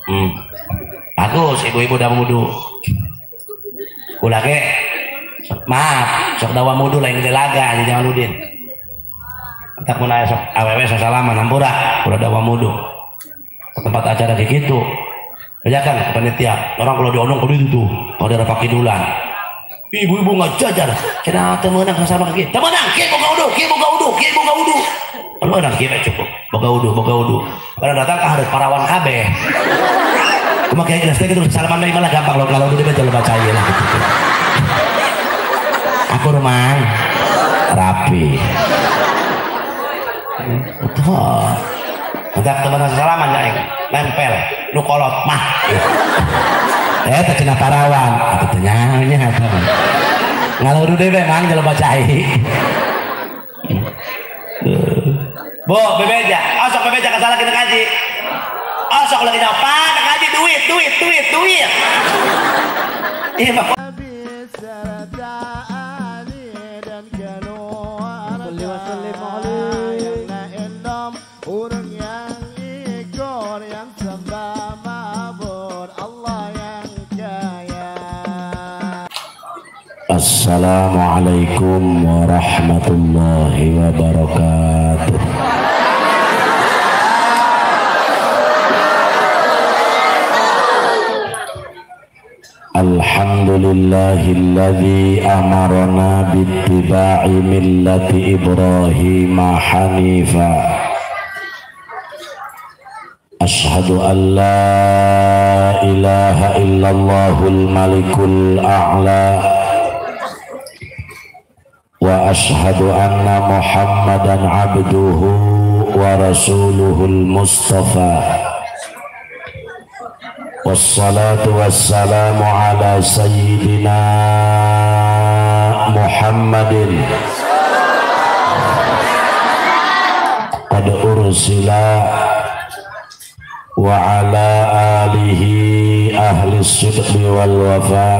Bagus ibu-ibu udah wudu. Ulah ke maaf sok dawa wudu lain gede laga jangan udin. Tak pun aya sok awewe sasalaman hampura udah dawa wudu. Ke tempat acara kayak gitu. Bejakan ke panitia. Orang kalau diondong kudu itu tuh. Kalau ada pakai dulan. Ibu-ibu nggak jajar. Kena temenang sama kaki. Temenang, kieu boga wudu, kieu boga wudu, kieu boga wudu. Kalau orang kieu cukup. Boga wudu. Pada datang harus parawan kabeh. Cuma kayak jelas gitu salaman dari malah gampang kalau udah baca lo baca lah gitu. Aku rumah rapi. Betul. Entah teman salaman ya, nempel, lu kolot mah. Tercina parawan, aku tanyanya teman. Ngalau udah memang jalan bacai. Bu, bebeja, osok bebeja kesalah kita kaji. Osok lagi apa? Kaji duit. Iya pak. Assalamualaikum warahmatullahi wabarakatuh. Alhamdulillahilladzi amarna bittiba'i millati Ibrahim hanifa. Ashhadu an la ilaha illallahul malikul a'la wa ashhadu anna Muhammadan abduhu wa rasuluhul mustafa. Wassalatu wassalamu ala sayyidina Muhammadin qad ursila wa ala alihi ahli sidqi wal wafa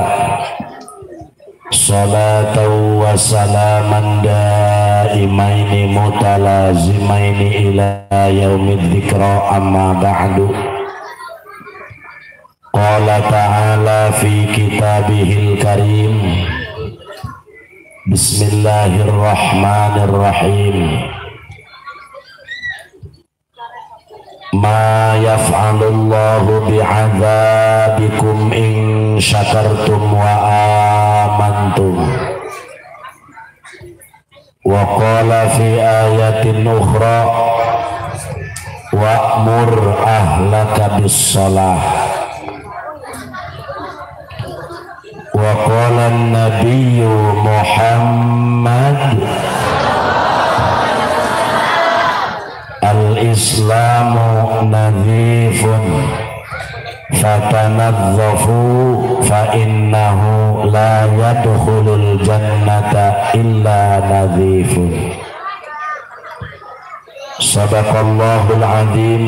salatan wa salaman daimaini mutalazimaini ila yaumid dzikra amma ba'du. Qala ta'ala fi kitabihil karim. Bismillahirrahmanirrahim. Ma yaf'alullahu bi'adzabikum in syakartum wa amantum. Wa qala fi ayatin ukhra wa'mur ahlaka bis-shalah. Wa qala an-nabiyyu Muhammad al-islamu nadhifun fatanadzafu fa innahu la yadkhulul jannata illa nadhifun. Sadaqallahul azim.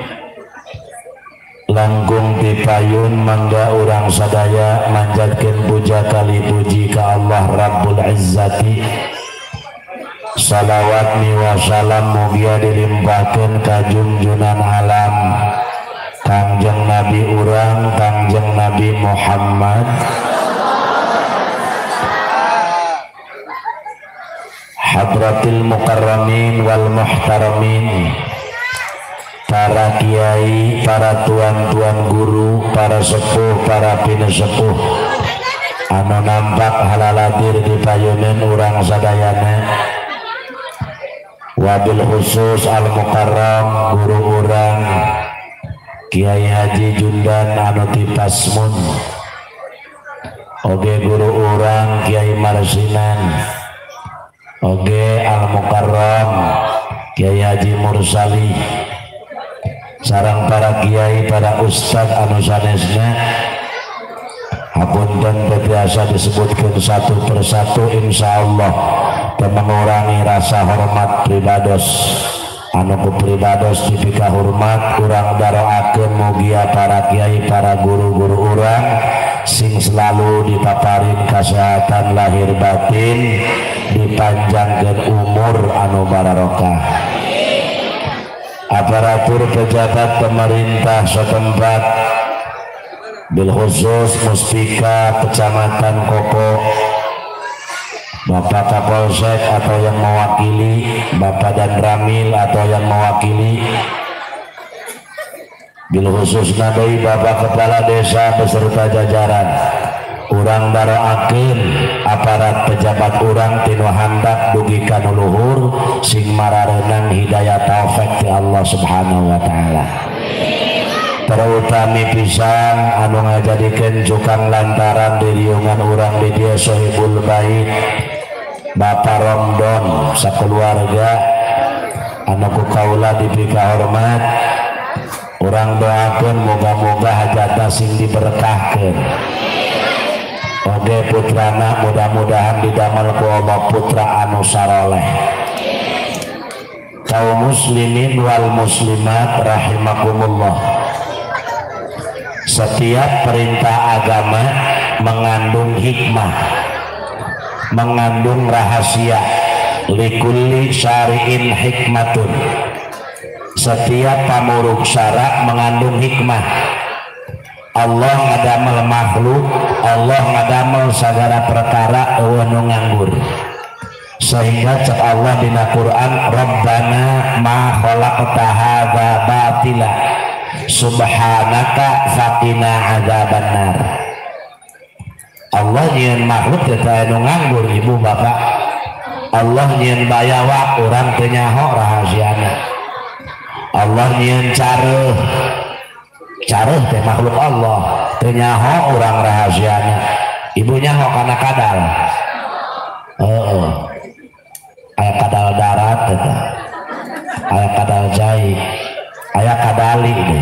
Langkung dipayun mangga urang sadaya manjatkeun puja kali puji ka Allah Rabbul Izzati. Salawat wa salam mugia dilimpahkeun ka junjunan alam Kangjeng Nabi urang Kangjeng Nabi Muhammad Hadratil Mukarramin wal Muhtaramin, para kiai, para tuan-tuan guru, para sepuh, para pinesepuh anu nampak halaladir di payunan urang sadayana, wabil khusus al-mukarram guru urang Kiai Haji Jundan anu ti Pasmun, oge guru urang Kiai Marsinan, oge al-mukarram Kiai Haji Mursali, sarang para kiai, para ustad anu sanesna. Hapunten biasa disebutkan satu persatu, insyaallah dan mengurangi rasa hormat pribados. Anu ku pribados dipika hormat urang daroakeun mugia para kiai, para guru-guru urang sing selalu dipaparin kesehatan lahir batin, dipanjangkeun umur anu barokah. Aparatur pejabat pemerintah setempat, bil khusus Muspika Kecamatan Kopo, Bapak Kapolsek atau yang mewakili, Bapak dan Ramil atau yang mewakili, bil khusus nadai Bapak Kepala Desa beserta jajaran, urang daroakeun aparat pejabat urang tinu handap dugi ka luhur sing mararenang hidayah taufik ti Allah Subhanahu wa taala. Terutami pisang anu ngajadikeun cukang lantaran diriungan urang di dieu Sohibul Bait Bapak Romdon sakeluarga anu ku kaula diberi hormat, urang doakeun moga-moga hajatna sing diberkahkeun. Oge putrana mudah-mudahan didamel ku Allah putra anu saroleh. Kaum muslimin wal muslimat rahimakumullah. Setiap perintah agama mengandung hikmah, mengandung rahasia. Likulli syari'in hikmatun. Setiap pamuruk syara mengandung hikmah. Allah ngadamel makhluk, Allah ngadamel segala perkara anu nganggur. Sehingga cek Allah dina Quran, Rabbana ma khalaqta hadza batila subhanaka faqina adzabannar. Allah nyieun makhluk teh anu nganggur ibu bapak. Allah nyieun bayawa urang teu nyaho rahasiana. Allah nyieun careuh teh makhluk Allah teu nyaho urang rahasiana. Ibu nyaho kana kadal. Aya kadal darat eta. Aya kadal jai. Aya kadali deh.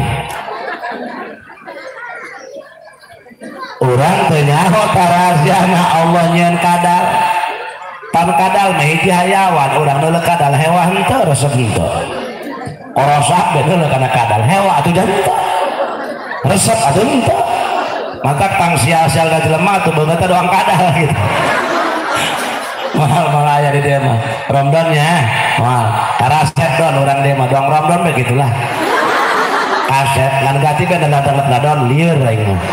Urang teu nyaho rahasiana Allah nyieun kadal. Pan kadal mah hiji hayawan, urang deuleu kadal hewan teu resep henteu. Orosak bener kana kadal hewa atuh janten. Resep atuh henteu. Maka tang sia-sia da jelema atuh beungeut doang kadal gitu. Mahal aya di dieu mah. Romdonnya, mahal. Karaset don urang dieu mah doang romdon begitulah. Kaset ngan gati kan datang-datang lieur aing mah.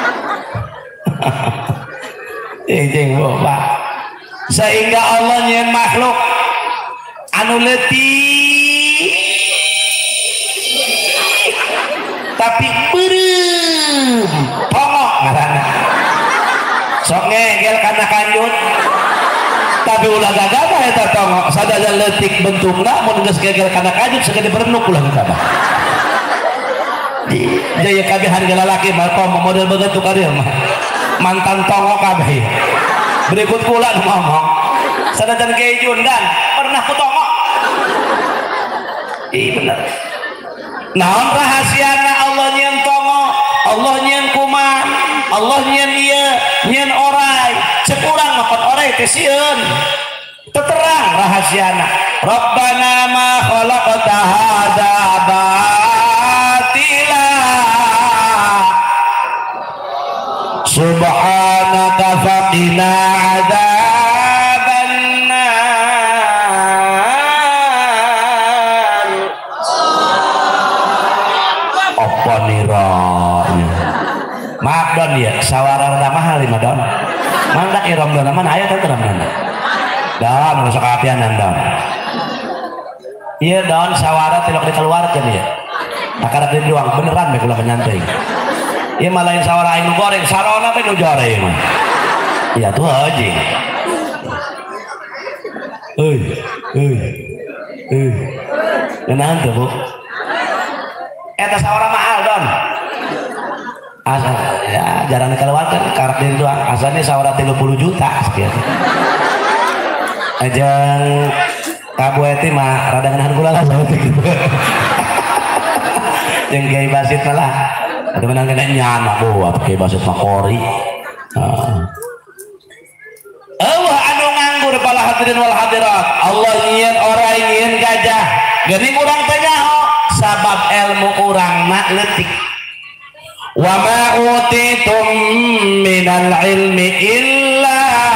Jeung Bapak. Sehingga Allah nyieun makhluk anu leutik tapi beureum pongok ngaranna. Sok ngegel kana kanjut tapi ulah gagah eta tongok sadaya leutik bentukna mun geus gegel kana kanjut segede berenuk ulah kana. Jaya kabeh harga lalaki mah model begitu ka dieu mah. Mantan tongok kabeh. Berikut pula ngomong sadajan Kejun dan pernah kutongok. Iya bener. Naon rahasiana Allah nyieun tongok, Allah nyieun kuman, Allah nyieun ieu, nyieun orai. Cek urang ngokot orai teh sieun. Terang rahasiana. Rabbana ma khalaqta hadza batila subhanaka faqina adzabannar. Apa nira maaf don ya sawara rada mahal lima don mangga irom don mana aya teh don don masuk apianan don iya don sawara tilok dikeluarkeun ya akar di doang beneran bae kula penyantai. Iya malah yang sawara aing goreng sarona teh nu jore mah. Iya tuh aja. Kenahan tuh Bu. Eta sawara mahal don. Asal ya jarang dikeluarkan karakter doang. Asalnya sawara 30 juta sekian. Ajang kabu eti mah rada ngeunahan kula lah gitu. Yang Kiai Basit malah ada menang kena nyana buat Kiai Basit makori. Allah anu nganggur pala hadirin wal hadirat. Allah nyieun orang nyieun gajah. Geuning urang teh nyaho sabab ilmu urang na leutik. Wa ma utitum minal ilmi illa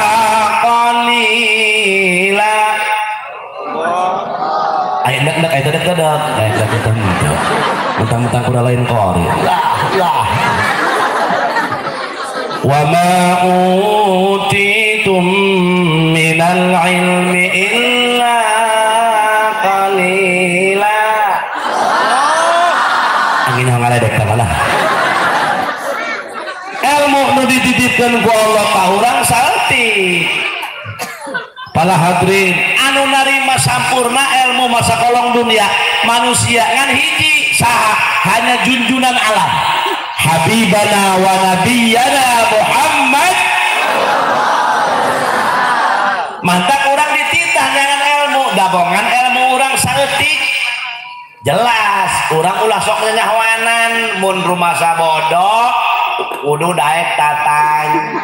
qalila. Ayo nek aya dedek mentang-mentang kuda lain kori lah wa ma utitum minal ilmi illa qalila. Angin ngaledek ka mana ilmu nu dititipkeun ku Allah ka urang salti. Para hadirin anu narima sampurna ilmu masa kolong dunia manusia ngan hiji saha hanya junjunan alam habibana wa nabiyana Muhammad. Mantap orang dititah dengan ilmu dabongan ilmu orang saeutik jelas orang ulah sok nyahwanan mun rumah sabodoh kudu daek tatang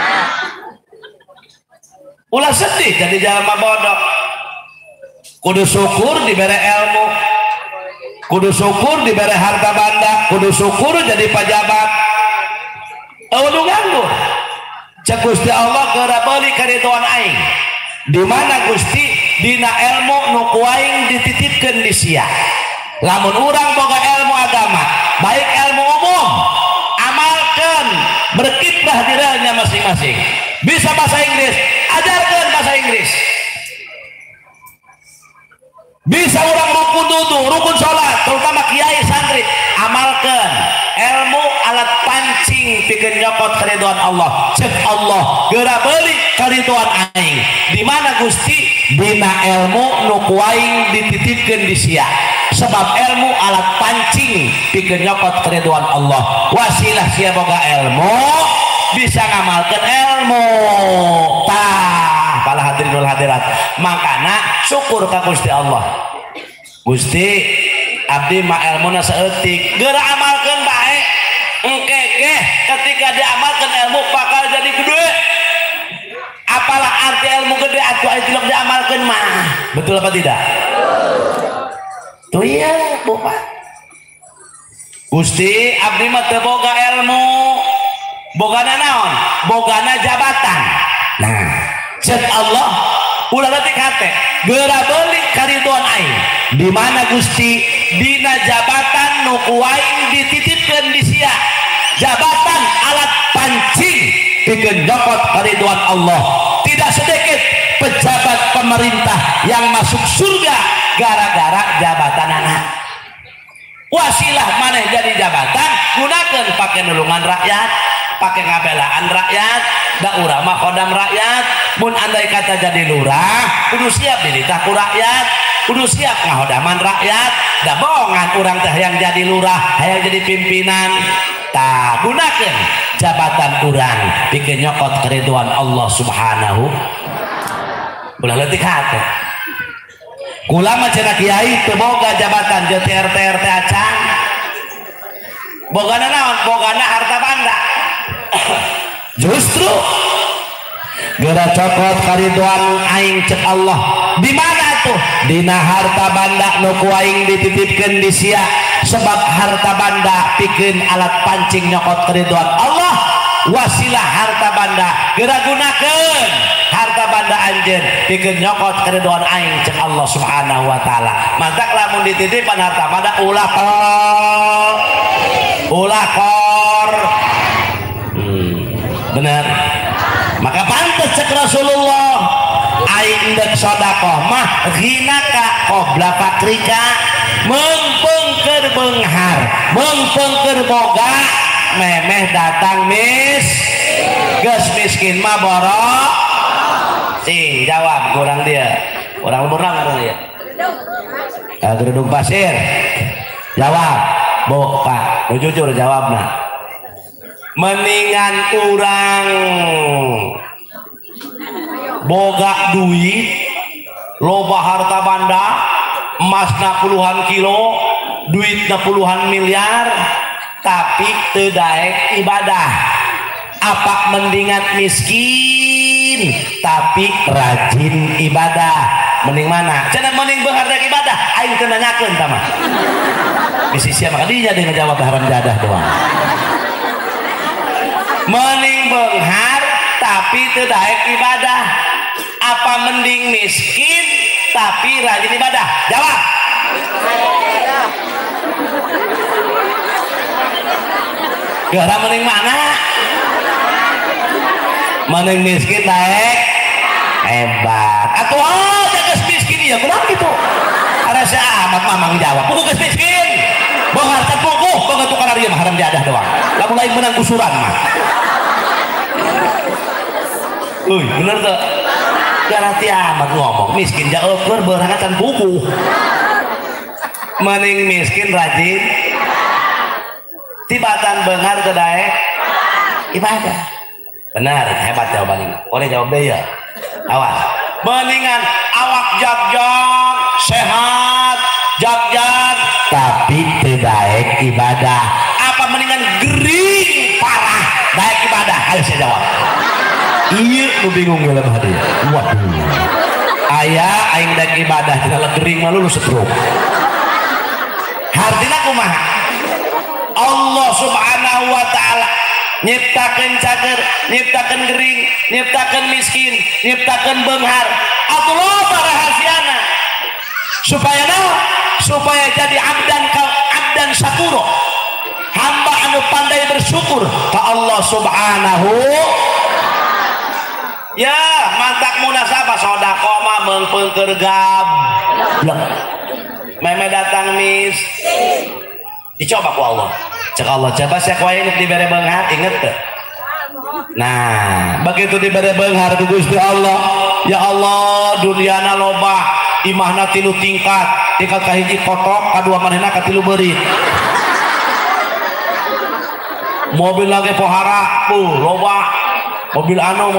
ulah sedih jadi jalma bodoh. Kudu syukur diberi ilmu, kudu syukur diberi harta banda, kudu syukur jadi pejabat. Kudu nganggur. Cek Gusti Allah geura beuli karidhoan aing. Di mana Gusti dina ilmu nu ku aing dititipkeun di sia. Lamun urang boga ilmu agama, baik ilmu umum, amalkeun, berkiprah diranya masing-masing. Bisa bahasa Inggris, ajarkan bahasa Inggris. Bisa orang rukun wudu, rukun sholat, terutama kiai santri, amalkan ilmu alat pancing pikeun nyokot karidhoan Allah. Cek Allah geura beuli karidhoan aing. Di mana Gusti dina ilmu nu ku aing dititipkeun di sia. Sebab ilmu alat pancing pikeun nyokot karidhoan Allah. Wasilah sia boga ilmu bisa ngamalkan ilmu tah para hadirin wal hadirat. Makana syukur ka Gusti Allah. Gusti abdi mah ilmuna saeutik geura amalkeun bae engke ge ketika diamalkan ilmu bakal jadi gede. Apalah arti ilmu gede atuh aya tilok diamalkeun mah. Betul apa tidak? Tuh iya Bapak. Gusti abdi mah teu boga ilmu, bogana naon? Bogana jabatan. Nah, cek Allah ulah letik hate geura beuli karidhoan aing. Di mana Gusti dina jabatan nu ku aing dititipkeun di sia. Jabatan alat pancing pikeun nyokot karidhoan Allah. Tidak sedikit pejabat pemerintah yang masuk surga gara-gara jabatan anak. Wasilah maneh jadi jabatan gunakeun pakai nulungan rakyat, pakai ngabelaan rakyat, da urang mah kodam rakyat. Mun andai kata jadi lurah kudu siap dititah ku rakyat, kudu siap ngahodaman rakyat. Da bohongan urang teh yang jadi lurah hayang jadi pimpinan. Tah gunakeun jabatan urang pikeun nyokot karidhoan Allah Subhanahu. Ulah leutik hate kula mah cenah kiai teu boga jabatan jeung RT acan. Bogana naon? Bogana harta banda. Justru geura cokot karidhoan aing cek Allah. Di mana tuh? Dina harta banda nu ku aing dititipkeun di sia. Sebab harta banda pikeun alat pancing nyokot karidhoan Allah. Wasilah harta banda geura gunakeun harta banda anjeun pikeun nyokot karidhoan aing cek Allah Subhanahu wa taala. Mantak lamun dititipan harta banda ulah kor. Benar. Maka pantas cek Rasulullah aing dek sedekah mah ghinaka qabla fakrika, meungpeung keur beunghar, meungpeung keur boga, memeh datang geus miskin mah borok. Sing jawab kurang dia. Orang lumurna ngaran dia. Gerudung pasir. Jawab, Bu Pak, nu jujur jawabna. Mendingan urang boga duit loba harta banda emasna puluhan kilo duitna puluhan miliar tapi teu daek ibadah. Apa mendingan miskin tapi rajin ibadah? Mending mana? Cenah mending beunghar daek ibadah aing teu nanyakeun tah mah. Bisi sia maka dinya dia ngajawab haram jadah doang. Mending beunghar tapi teu daek ibadah. Apa mending miskin tapi rajin ibadah? Jawab. Gara mending mana? Maneng miskin naik hebat atuh geus miskin ya kenapa gitu ada si amat mamang jawab buku geus miskin bohar can buku boga tukar ari mah haram jadah doang lamun lain menang kusuran mah bener tuh garati amat ngomong miskin jauh berangan can buku maneng miskin rajin tibatan beunghar ke daek ibadah benar hebat jawabannya boleh jawab deh ya awas mendingan awak jag-jag sehat jag-jag tapi tidak ibadah apa mendingan gering parah daek ibadah ayo saya jawab iya lu bingung dalam hati waduh ayah aing daek ibadah tidak gering malu lu stroke hartina kumaha Allah subhanahu wa ta'ala nyiptakeun cager, nyiptakeun gering, nyiptakeun miskin, nyiptakeun beunghar. Atuh loba rahasiana. Supaya naon? Supaya jadi abdan syakuro. Hamba anu pandai bersyukur ka Allah Subhanahu. Ya, mantak munasabah sedekah mah meungpeung keur gablek. Meme datang dicoba ku Allah. Cek Allah coba siak wae nu dibere beunghar inget teu nah begitu dibere beunghar ku Gusti Allah ya Allah duniana loba imahna 3 tingkat kahiji kotok kadua manehna ka 3 beurit mobil lagi pohara loba mobil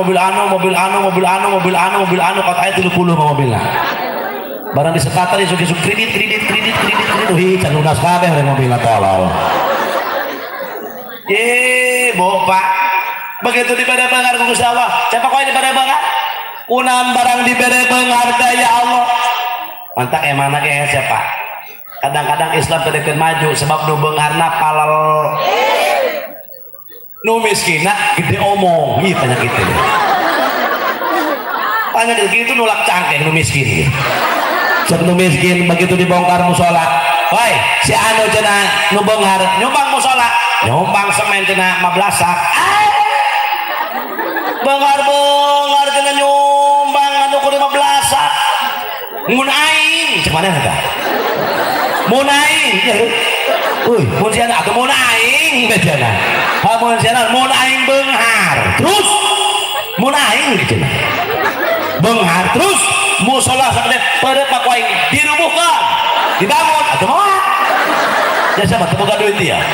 anu kota aya 30 mobilna barang disekat tadi sugi kredit hi can lunas kabeh mobilna tolol Bapak begitu diberi beunghar ku Gusti Allah siapa kau diberi beunghar kunaon barang diberi beunghar ya Allah mantak emana ge siapa kadang-kadang Islam teu maju sebab nu beungharna palal nu miskinna gede omong ieu tanya kitu tanya gitu nulak cangkeh nu miskin cek nu miskin begitu dibongkar musola woi si anu cenah nu beunghar nyumbang musola nyumbang semen cenah 15 sak beunghar cenah nyumbang anu ku 15 sak mun aing cek maneh eta mun aing mun siana atuh mun aing cenah mun siana mun aing beunghar terus mun aing cenah beunghar terus musola sagede pada pak aing dirubuhkeun dibangun atuh moal ya sama teu boga duit dia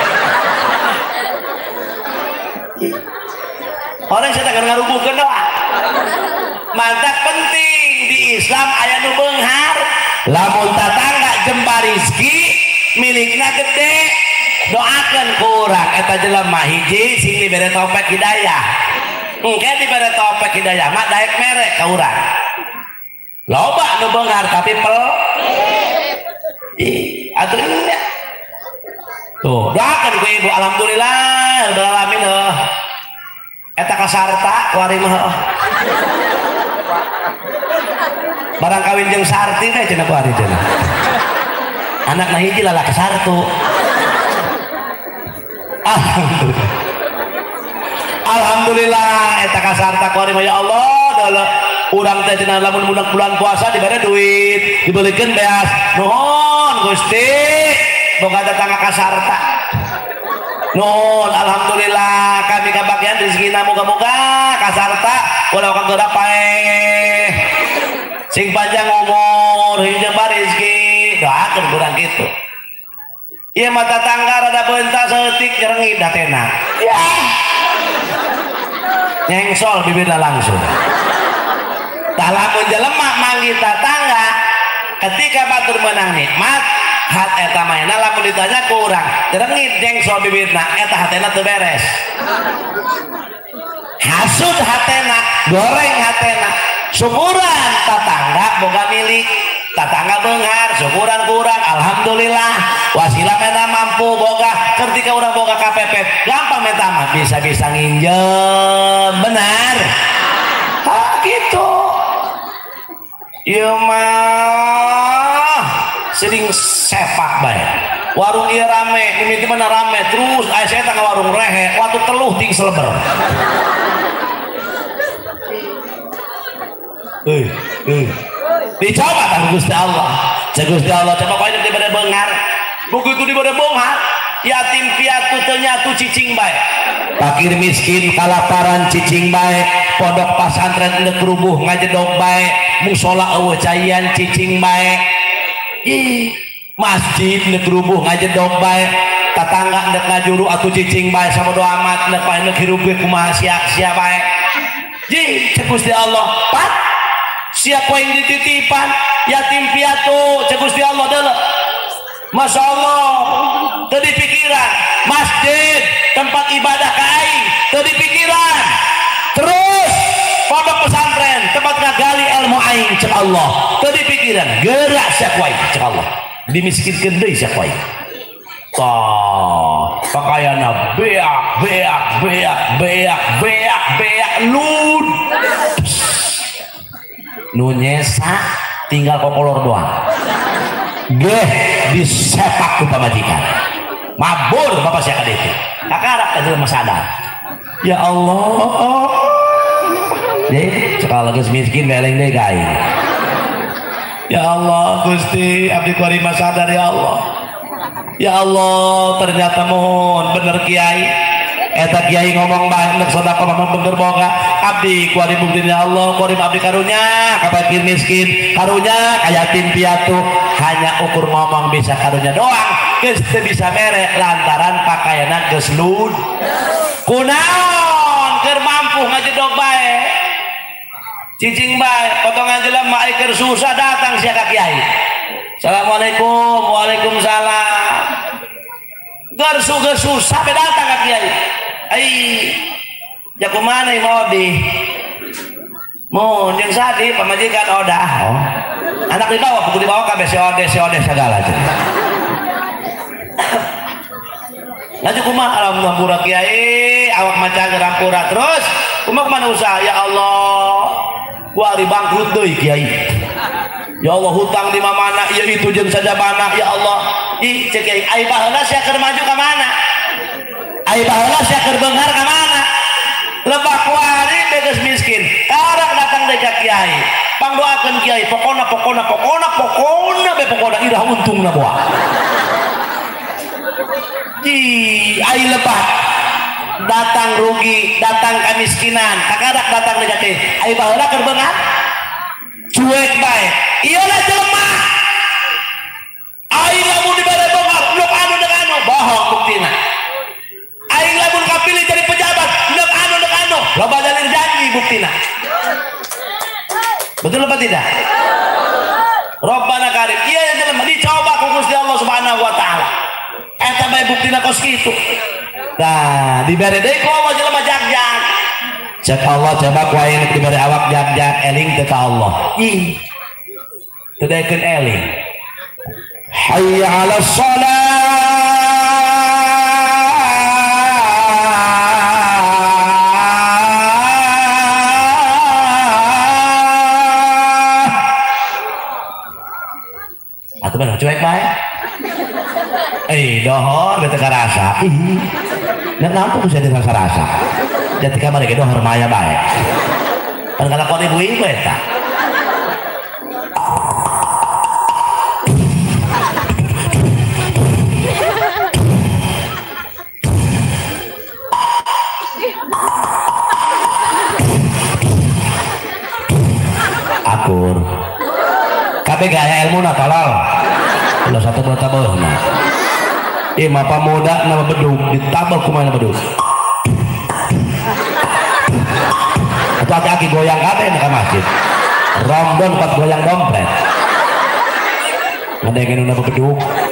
orang saya tak ngarubuhkeun doa mantak penting di Islam aya nu beunghar lamun tatangga jembar rezeki milikna gede doakeun ku urang eta jelema hiji sing dibere taufik hidayah engke dibere taufik hidayah mah daek mere ka urang loba nu beunghar tapi pel atuh tuh doakeun ku ibu alhamdulillah rabbil alamin eta kasarta kuari mah barang kawin jeung sarti teh cenah kuari cenah anakna hiji lalaki sartu alhamdulillah eta kasarta kuari mah ya Allah dalah urang teh cenah lamun bulan puasa dibere duit dibelikeun beas nuhun Gusti boga tetangga kasarta nuhun alhamdulillah kami kabagian rezekina moga-moga kasarta ulah kageuda pae sing panjang umur hiji rezeki doakeun urang kitu ieu mah tetangga rada beuntas seutik nyerengi datena ya nyengsol bibirna langsung tah lamun jelema manggih tetangga ketika batur menang nikmat hat eta mainna lamun ditanya ku urang derengit nyengsol bibirna eta hatena teu beres hasud hatena goreng hatena syukuran tetangga boga milik tetangga beunghar syukuran ku urang alhamdulillah wasilah meta mampu boga ketika urang boga KPP gampang meta mah bisa-bisa nginjem benar gitu ieu mah sering sepak bae warung ieu rame mimiti mana rame terus aya saya tangga warung rehe waktu teluh ting seleber eh eh dicoba kan Gusti Allah. Gusti Allah coba kau ini diberi bengar begitu diberi bengar yatim piatu ternyata cicing baik fakir miskin kalaparan cicing baik pondok pesantren nek rubuh ngajedog baik musola eueuh cayan cicing baik masjid nek rubuh ngajedog baik tatangga nek ngajuru atuh cicing baik sama doa amat nek pae nek hirup ge kumaha sia-sia baik ji cek Gusti Allah pat siapa yang dititipan yatim piatu cek Gusti Allah deuleu Masya Allah tadi pikiran masjid tempat ibadah kai tadi pikiran terus pondok pesantren tempat ngagali ilmu aing cek Allah tadi pikiran gerak syakwai cek Allah dimiskinkan deui syakwai toh pakaianna beak lud nu nyesa tinggal kokolor doang geh disepak ku pamajikan mabur bapak saya kada itu akarak kada sadar ya Allah jadi sekali lagi miskin beleng deh guys ya Allah Gusti abdi kuari sadar ya Allah ternyata mohon bener kiai eta kiai ngomong banyak sedekah memang bener boga abdi kuari bukti ya Allah kuari abdi karunya ka fakir miskin karunya ka yatim piatu hanya ukur ngomong bisa karunya doang geus teu bisa mere lantaran pakaianna geus lud kunaon keur mampu ngajedog bae cicing bae potongan jelema keur susah datang sia ka kiai assalamualaikum waalaikumsalam keur susah be datang ka kiai ai ya kumana mau di mun jeung sadi pamajikan odah anak dibawa buku dibawa kabeh si ode segala aja laju kumaha alhamdulillah pura kiai awak macan rampura terus kumaha kemana usaha ya Allah gua ari bangkrut deui kiai ya Allah hutang di mana ya itu jeung saja mana ya Allah ih cek kiai ai baheula sia keur maju ka mana ai baheula sia keur beunghar ka mana lebah kuari beges miskin karang datang deui ka kiai pangdoakeun kiai pokona irah untungna boa ji ai lebah datang rugi datang kemiskinan kakadak datang deui ka kiai ai baheula keur beunghar cuek bae ieu lah jelema aing lamun dibere beunghar nuk anu deuk anu bohong buktina aing lamun kapilih jadi pejabat nuk anu loba dalil janji buktina betul apa tidak Rabbana karim iya yang jelema dicoba ku Gusti Allah Subhanahu wa taala eta bae buktina kos kitu nah dibere deui ku Allah jelema jag-jag cek Allah coba ku aya dibere awak jag-jag eling teh ka Allah ih teu daekeun eling hayya 'alas shalah atau benar cuek baik dohor bete karasa dan nampu bisa dirasa rasa jadi kamar gitu dohor maya baik kan kalau kau ibu eta akur kabeh gaya ilmu na tolol ulah satu buat tabah nah mapa muda nama bedug ditabah kumaha bedug atau aki goyang kabeh na ka masjid rombon pas goyang dompet ngadengin nama bedug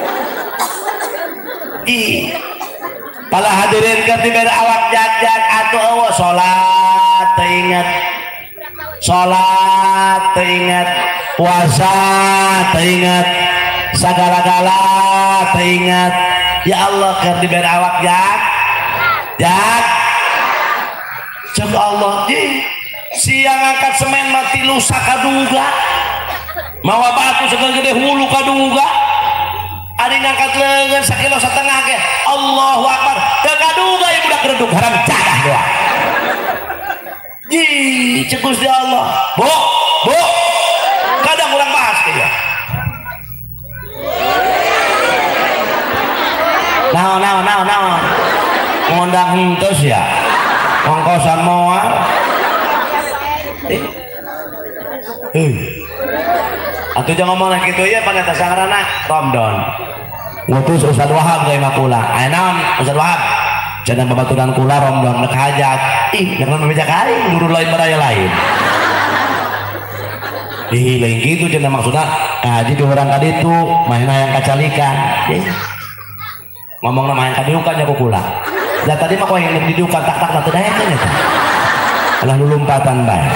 pala hadirin keur dibere awak jag-jag atuh eueuh salat teingat puasa teingat segala-gala teingat ya Allah keur diberi awak jag cek Allah siang angkat semen mati lusa kaduga mawa batu segede hulu kaduga ari ngangkat leungeun sakilo satengah ge Allahu Akbar teu kaduga ieu budak reduk haram cadah doang cek Gusti Allah Bu, kadang kurang bahas ya. Naon ngondang henteu ya ongkosan moal atuh jangan ngomong gitu ya pada tasangarana Romdon ngutus Ustad Wahab ke Makula aya naon Ustad Wahab cenah babaturan kula Romdon nek hajat jangan membejak aing guru lain baraya lain lain gitu cenah maksudna haji di orang kadi itu main yang kacalikan ngomong nama yang kadiukan ya kukula ya tadi mah kau yang didiukan tak teu daya kan eta alah lulumpatan bae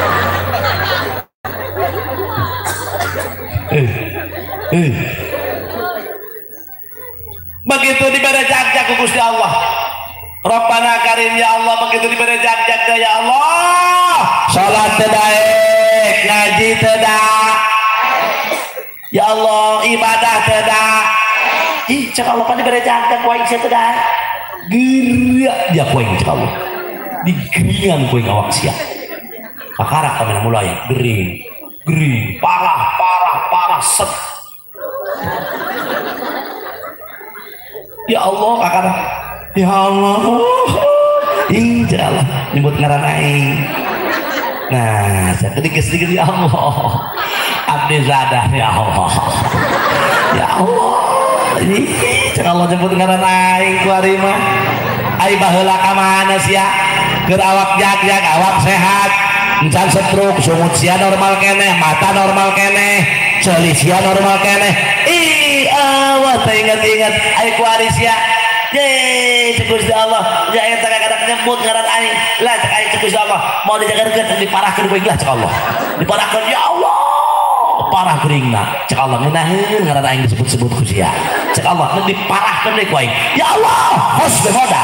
begitu diberi jak-jak ku Gusti Allah Rabbana Karim ya Allah begitu diberi jak-jak ya Allah salat teu daek ngaji teu daek ya Allah ibadah teu daek cek Allah kan diberi jak-jak kuaing sia teu daek gerak dia kuaing cek Allah digeringan kuaing awak sia kakarak kamana mulai gering parah set ya Allah kakarak ya Allah cek Allah nyebut ngaran aing nah sedikit ya Allah abdi zadah ya Allah ya Allah cek Allah nyebut ngaran aing kuari mah ai baheula ka mana sia keur awak jag-jag awak sehat encan stroke sumut sia normal keneh mata normal keneh ceuli sia normal keneh awas teh ingat-ingat ai kuari sia cek Gusti Allah ya eta kadang nyebut ngaran aing lah cek aing cek Gusti Allah mau dijagarkeun diparahkeun ku ikhlas cek Allah diparahkeun ya Allah parah geringna cek Allah ngeunaheun ngaran aing disebut-sebut ku sia cek Allah nu diparahkeun deui ku aing ya Allah husnul khotimah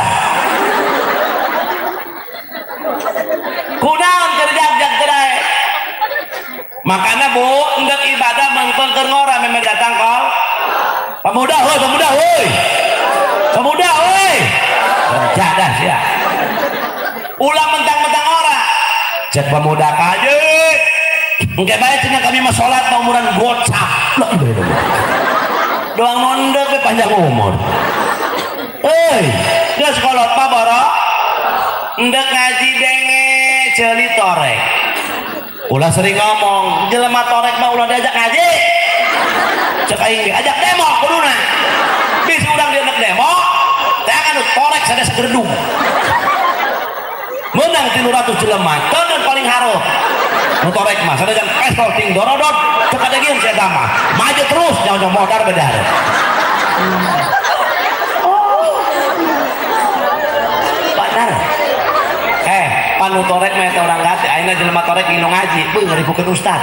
kunaon keur jag-jag teh makana Bu endek ibadah mangpengkeun ngora meme datang kol pemuda woi kerja dah sia ulah mentang-mentang ora cek pemuda kaje engke bae cenah kami mah salat umuran gocap doang mondok we panjang umur geus kolot mah boro endek ngaji denge ceuli torek ulah sering ngomong jelema torek mah ulah diajak ngaji cek aing ajak demo kuduna bisa urang dia nek demo teh kan torek sada sagerdung menang 300 jelema dan paling haruh nu torek mah sada jan pestol ting dorodot cek adegeun sia mah maju terus jangan modar bedar benar panu torek mah eta urang gati ayeuna jelema torek nginung ngaji beuh ngaripukeun ustad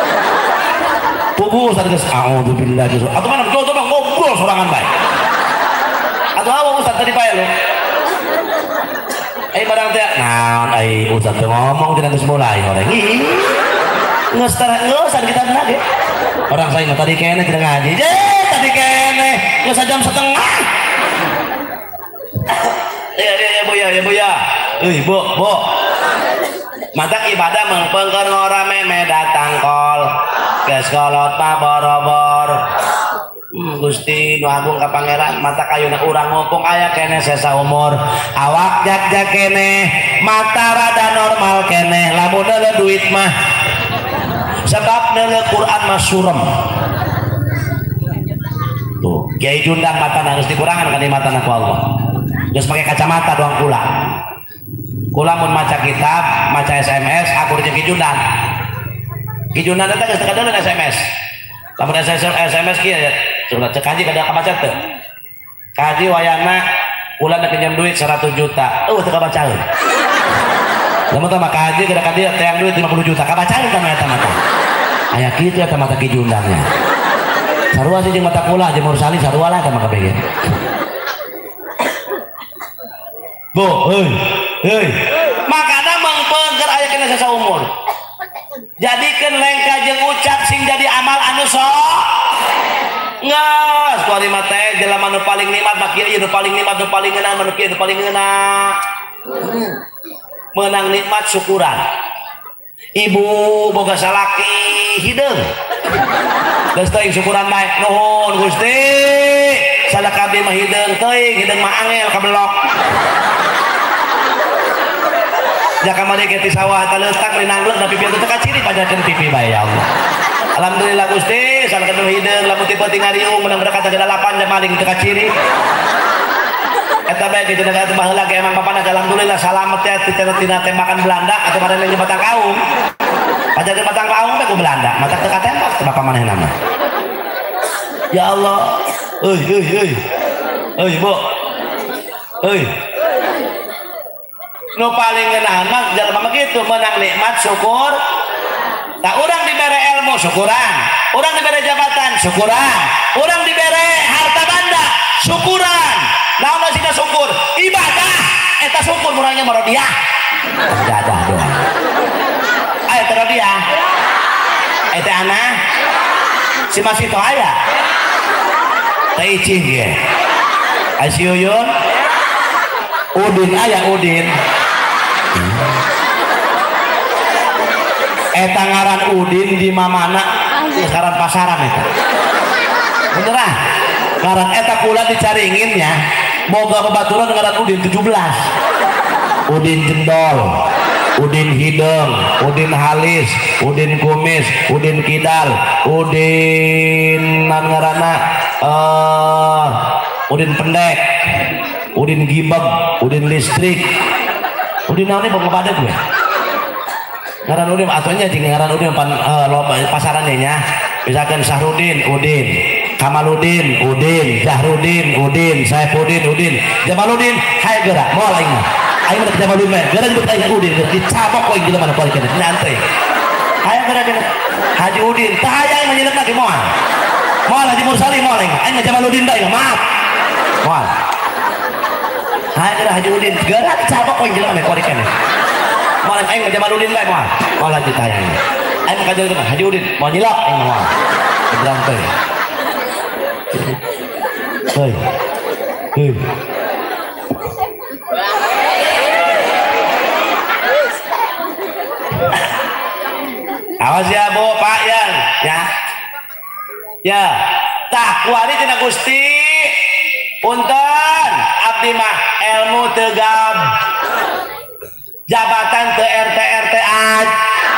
pugu ustad geus a'udzubillahi atuh mana coba ngobrol sorangan bae atuh awa ustad tadi bae lo barang teh naon ai ustad teh ngomong tina geus mulai horeng geus kita benar ge orang saya tadi kene tina ngaji tadi kene geus jam setengah ya buya Bu mata ibadah mengpengkeun ngora meme datang kol geus kolot mah borobor Gusti nu agung ka pangeran mata kayuna urang mumpung aya kene sesa umur awak jag-jag kene mata rada normal kene lamun eueuh duit mah sebab neueuh Quran mah surem tuh Kiai Jundang mata geus dikurangan ka di mata ku Allah geus make kacamata doang kula mun maca kitab maca SMS aku jeung Ki Jundang eta geus teu kadeuleuh SMS lamun SMS kieu ya sudah cek kaji kada kabaca teu kaji wayana ulah da pinjam duit 100 juta teu kabacaeun lamun teh kaji kada kadia teang duit 50 juta kabacaeun kana eta mata aya kitu eta mata Ki Jundangnya sarua sih jeung mata kula jeung Mursali sarua lah eta mah kabeh Bu makana mangpengkeun aya kena sasa umur jadikeun lengka jeung ucap sing jadi amal anu sok ngeus kuari mah teh jelema nu paling nikmat mah kieu nu paling nikmat nu paling ngeunah nu kieu nu paling ngeunah meunang nikmat syukuran ibu boga salaki hideung geus teuing syukuran bae nuhun Gusti sadaka abdi mah hideung teuing hideung mah angel kabelok jaka made ke ti sawah taleutak rinangleuk da pipi teh kaciri pajakeun pipi bae ya Allah. Alhamdulillah Gusti sadaka abdi hideung lamun tipe tingariung menang berkata ke dalapan da maling teu kaciri eta bae di negara teh baheula ge emang bapana alhamdulillah salamet teh tina tembakan Belanda atau pada yang batang kaung pajakeun batang kaung teh ku Belanda mata teu katembak teh bapa manehna mah ya Allah euy Bu euy nu paling ngeunahan mah jalma mah kitu menang nikmat syukur tak urang dibere ilmu syukuran urang dibere jabatan syukuran urang dibere harta banda syukuran naon sina syukur ibadah eta syukur murahnya marodiah dadah doang aya teh rodiah eta anak si masih teu aya teh icing ge aya si Yuyun Udin aya Udin eta ngaran Udin di mamana ngaran pasaran eta beneran ngaran eta kula dicaringinnya boga babaturan ngaran Udin 17 Udin jendol Udin hidung Udin halis Udin kumis Udin kidal Udin ngaranna Udin pendek Udin gibeg Udin listrik Udin naon boga padet gue ngaran Udin atunya jeung ngaran Udin pasarannya nya misalkan Sahrudin Udin Kamaludin Udin Zahrudin Udin Saifuddin Udin Jamaludin hai geura moal aing mah aing mah Jamaludin mah geura disebut aing Udin dicabok poe jelema mana poe kana nyantai aya geura kana Haji Udin tah aya aing menyeuneup lagi moal Haji Mursali moal aing Jamaludin bae maaf moal aya geura Haji Udin geura dicabok poe jelema mana poe kana moal aing Jamaludin bae moal lagi tayang aing mah kajeul Haji Udin moal nyilok aing moal bedrang teh hei awas ya Bu Pak ya tah kuari tina Gusti punten abdi mah ilmu teu gab jabatan teu RT aj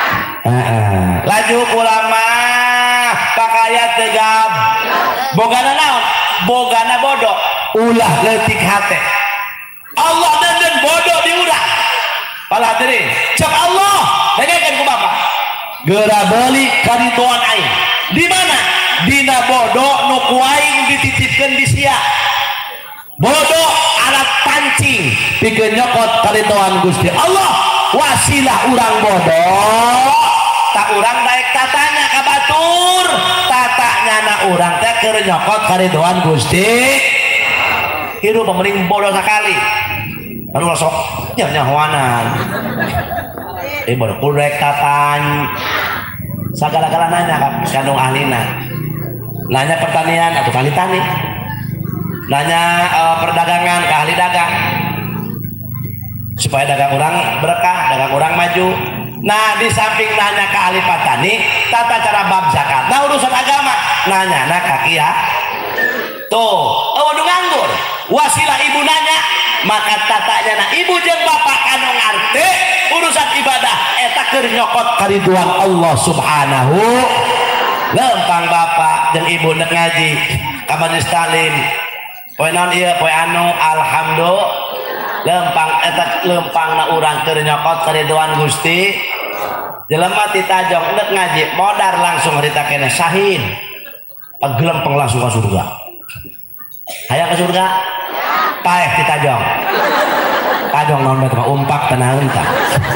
laju ulama pakaya teu gab bogana naon bogana bodoh ulah leutik hate Allah dan bodoh diurang pala hadirin cek Allah dengarkan ku Bapak geura beuli karidoan aing di mana dina bodoh nu ku aing dititipkeun di sia bodoh alat pancing pikeun nyokot karidoan Gusti Allah wasilah urang bodoh tak urang daek tatanya ka batur tatanya na urang teh keur nyokot karidoan Gusti hirup pemening bodoh sekali anu sok nyahoanan bodoh kurek tatan sagala-gala nanya ka kanu ahlina nanya pertanian atau ahli tani nanya perdagangan ke ahli dagang supaya dagang orang berkah dagang orang maju. Nah di samping nanya ke ahli patani tata cara bab zakat nah urusan agama nanya nah kaki ya tuh waduh nganggur wasilah ibu nanya maka tatanya nah ibu jeung bapak anu ngarti urusan ibadah eta keur nyokot kariduan Allah subhanahu lempang bapak jeung ibu nek ngaji ka majelis taklim poe naon ieu poe anu alhamdulillah lempang eta lempangna urang keur nyokot kariduan Gusti jelema ti tajong nek ngaji modar langsung harita kene sahin gelempeng langsung ka surga hayang ke surga paeh ti tajong tajong naon bae umpak tenang tah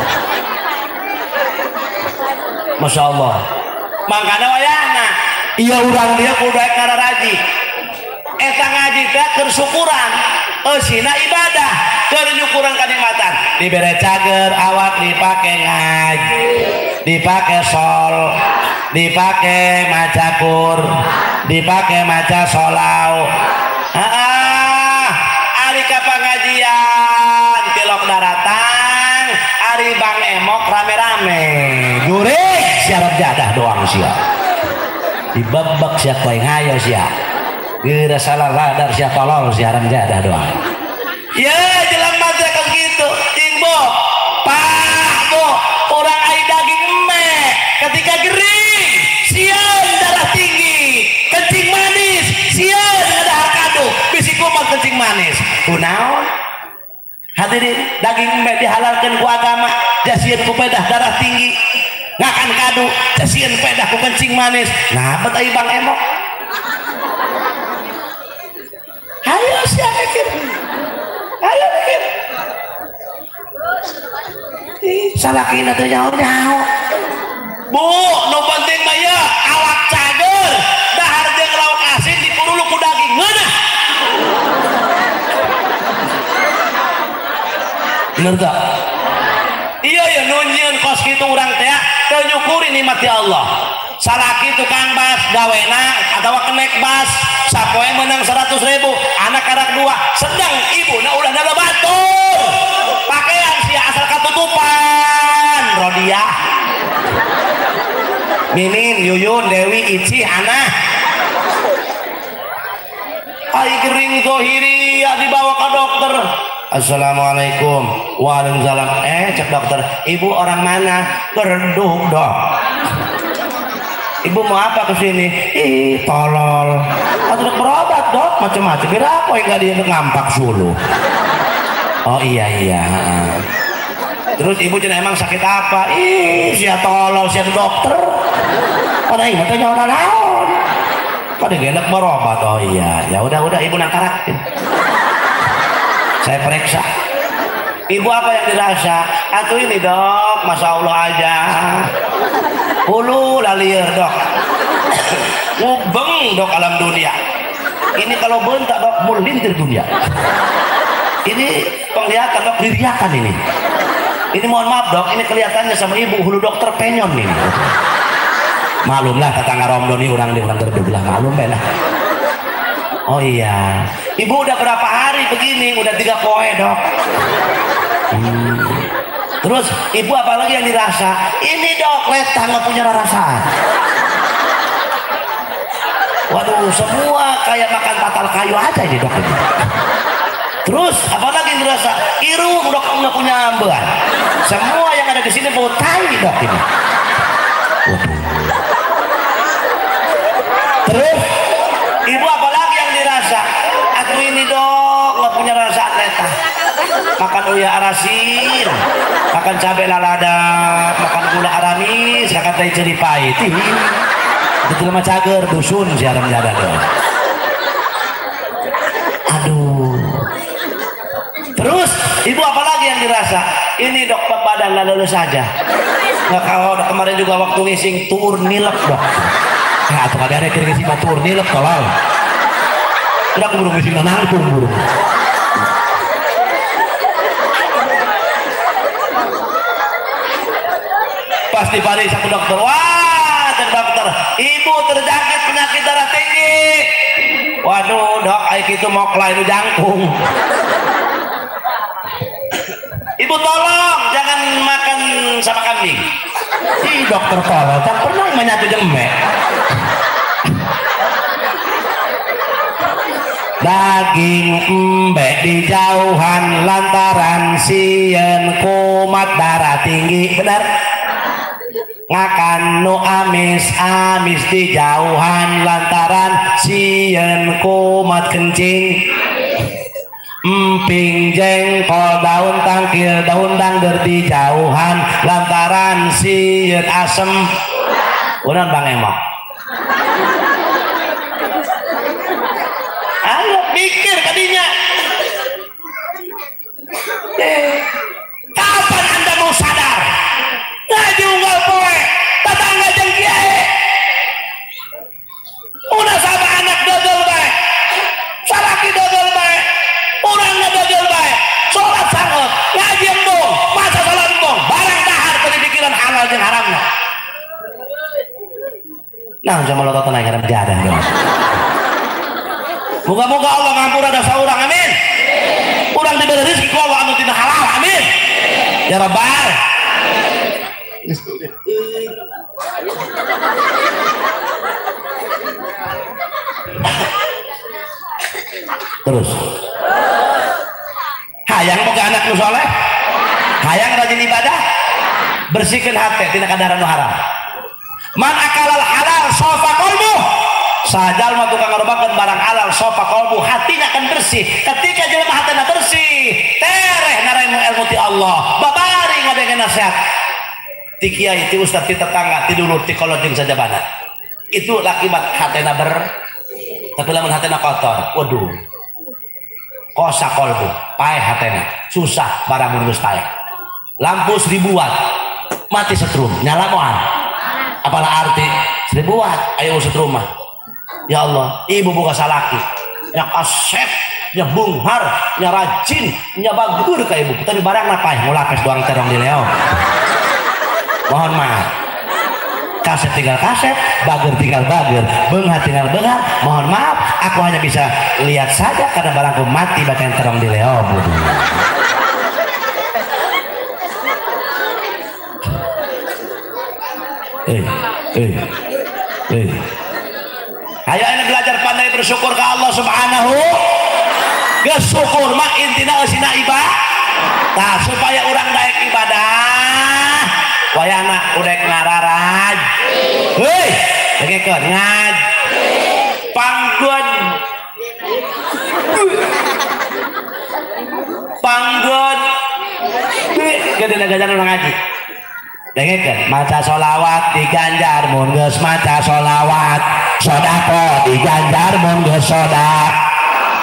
Masya Allah mangkana wayahna iya urang dia kudu kararaji eta ngaji teh keur syukuran eusina ibadah keur nyukuran kanikmatan dibere cager awak dipake ngaji dipake sol dipake maca Qur dipake maca solau ari ka pangajian tilok daratang Ari Bang Emok rame-rame jurik siarap jadah doang sia dibabak siapa yang hayo sia geura salah radar sia tolol siaran jadah doang ya jelema teh kan gitu cing bo pak bo orang ai daging emek ketika gering sian darah tinggi kencing manis sian dahar kado bisi kumat kencing manis kunaon hadirin daging emek dihalalkan ku agama jasieun ku pedah darah tinggi ngakan kado jasieun pedah ku kencing manis nah bet ai Bang Emok ayo sia mikir ayo mikir salakina teh nyaho-nyaho bu nu penting mah ya awak cager dahar jeung lauk asin dipurulu ku daging ngeunah bener tak? Iya ya nunjieun kos kitu urang teh teu nyukuri nikmat Allah salaki tukang bas gawena atawa kenek bas sapoe menang 100.000 anak anak 2 sedang ibu na ulah nada batur pakaian sia asal katutupan Rodia Mimin Yuyun Dewi Ici Ana ai gering zohiri ya dibawa ke dokter Assalamualaikum waalaikumsalam cek dokter ibu orang mana gerenduk dok ibu mau apa kesini ih tolol atau berobat dok macam-macam kira apa yang gak dia ngampak sulu oh iya terus ibu cina emang sakit apa ih sia tolol sia dokter pada ingat tanya orang naon pada enak berobat oh iya ya udah ibu nangkarakin saya periksa ibu apa yang dirasa atuh ini dok masya Allah aja hulu lalier dok ngubeng dok alam dunia ini kalau bentak dok mulintir dunia ini penglihatan dok diriakan ini mohon maaf dok ini kelihatannya sama ibu hulu dokter penyon ini malumlah tetangga romdoni orang terbelah malum lah oh iya ibu udah berapa hari begini udah 3 poe dok terus ibu apalagi yang dirasa ini dok letah nggak punya rasaan waduh semua kayak makan tatal kayu aja ini dok ini. Terus apalagi yang dirasa irung dok nggak punya ambean semua yang ada di sini bau tai dok ini waduh. Terus ibu apalagi yang dirasa aku ini dok nggak punya rasa letah makan uya arasin makan cabai lalada makan gula aramis makan teh ceri pahit itu mah cager dusun siaran jadah dong aduh terus ibu apalagi yang dirasa ini dok badan lalu saja nggak kalau kemarin juga waktu ngising tur nilep dok atau ada kira ngising tur nilep tolong udah aku burung ngising nangkung burung pasti pada satu dokter wah dokter ibu terjangkit penyakit darah tinggi waduh dok aik itu mau kelain jangkung ibu tolong jangan makan sama kambing ih dokter tolong tak pernah menyatu jemek daging embek di jauhan lantaran sieun kumat darah tinggi benar ngakan nu amis di jauhan lantaran sieun kumat kencing emping jengkol daun tangkil daun dangder di jauhan lantaran sieun asem urang Bang Emok ayo pikir tadinya kapan anda mau sadar ngaji unggal poe tetangga jeung kiai udah sama anak dodol bae salaki dodol bae urang dodol bae salat sangot ngaji embung maca salat embung barang dahar teu pikiran halal jeung haramna nah sama lo tonton haram jadah dong moga-moga Allah ngampura dosa urang amin urang diberi rezeki ku Allah anu tina halal amin ya Rabbal. Terus hayang boga anak nu soleh, hayang rajin ibadah, bersihkan hati tina kadaran nu haram. Man akalal halal sofa kolbu, sajal mah tukang ngarobakeun barang halal sofa kolbu, hatinya akan bersih. Ketika jelema hatina bersih, tereh nareng ilmu ti Allah, babari ngadengeun nasihat ti kiai, ti ustaz, ti tetangga, ti dulur, ti kolot jeung sajabana. Itu akibat hatina tapi lamun hatina kotor, waduh, kosa kolbu, paeh hatena, susah barang mun geus paeh. Lampu 1000 watt, mati setrum, nyala moal. Apalah arti 1000 watt, ayo setrum mah. Ya Allah, ibu boga salaki, nya kasep, nya bunghar, nya rajin, nya bagur ka ibu. Tapi barang na paeh, mulakes doang terong di leo. Mohon maaf. Kaset tinggal kaset, bager tinggal bager, benghar tinggal benghar. Mohon maaf, aku hanya bisa lihat saja karena barangku mati bagian terong di leo. Ayo ini belajar pandai bersyukur ke Allah Subhanahu. Geus syukur mah intina eusina ibadah. Nah, supaya orang daek ibadah, wayana udek ngararaj. Heuy, degekeun ngaj. Panggon. Panggon. Gedeuna gajaran urang ngaji. Degekeun maca sholawat diganjar mun geus maca sholawat, sedekah diganjar mun geus sedekah.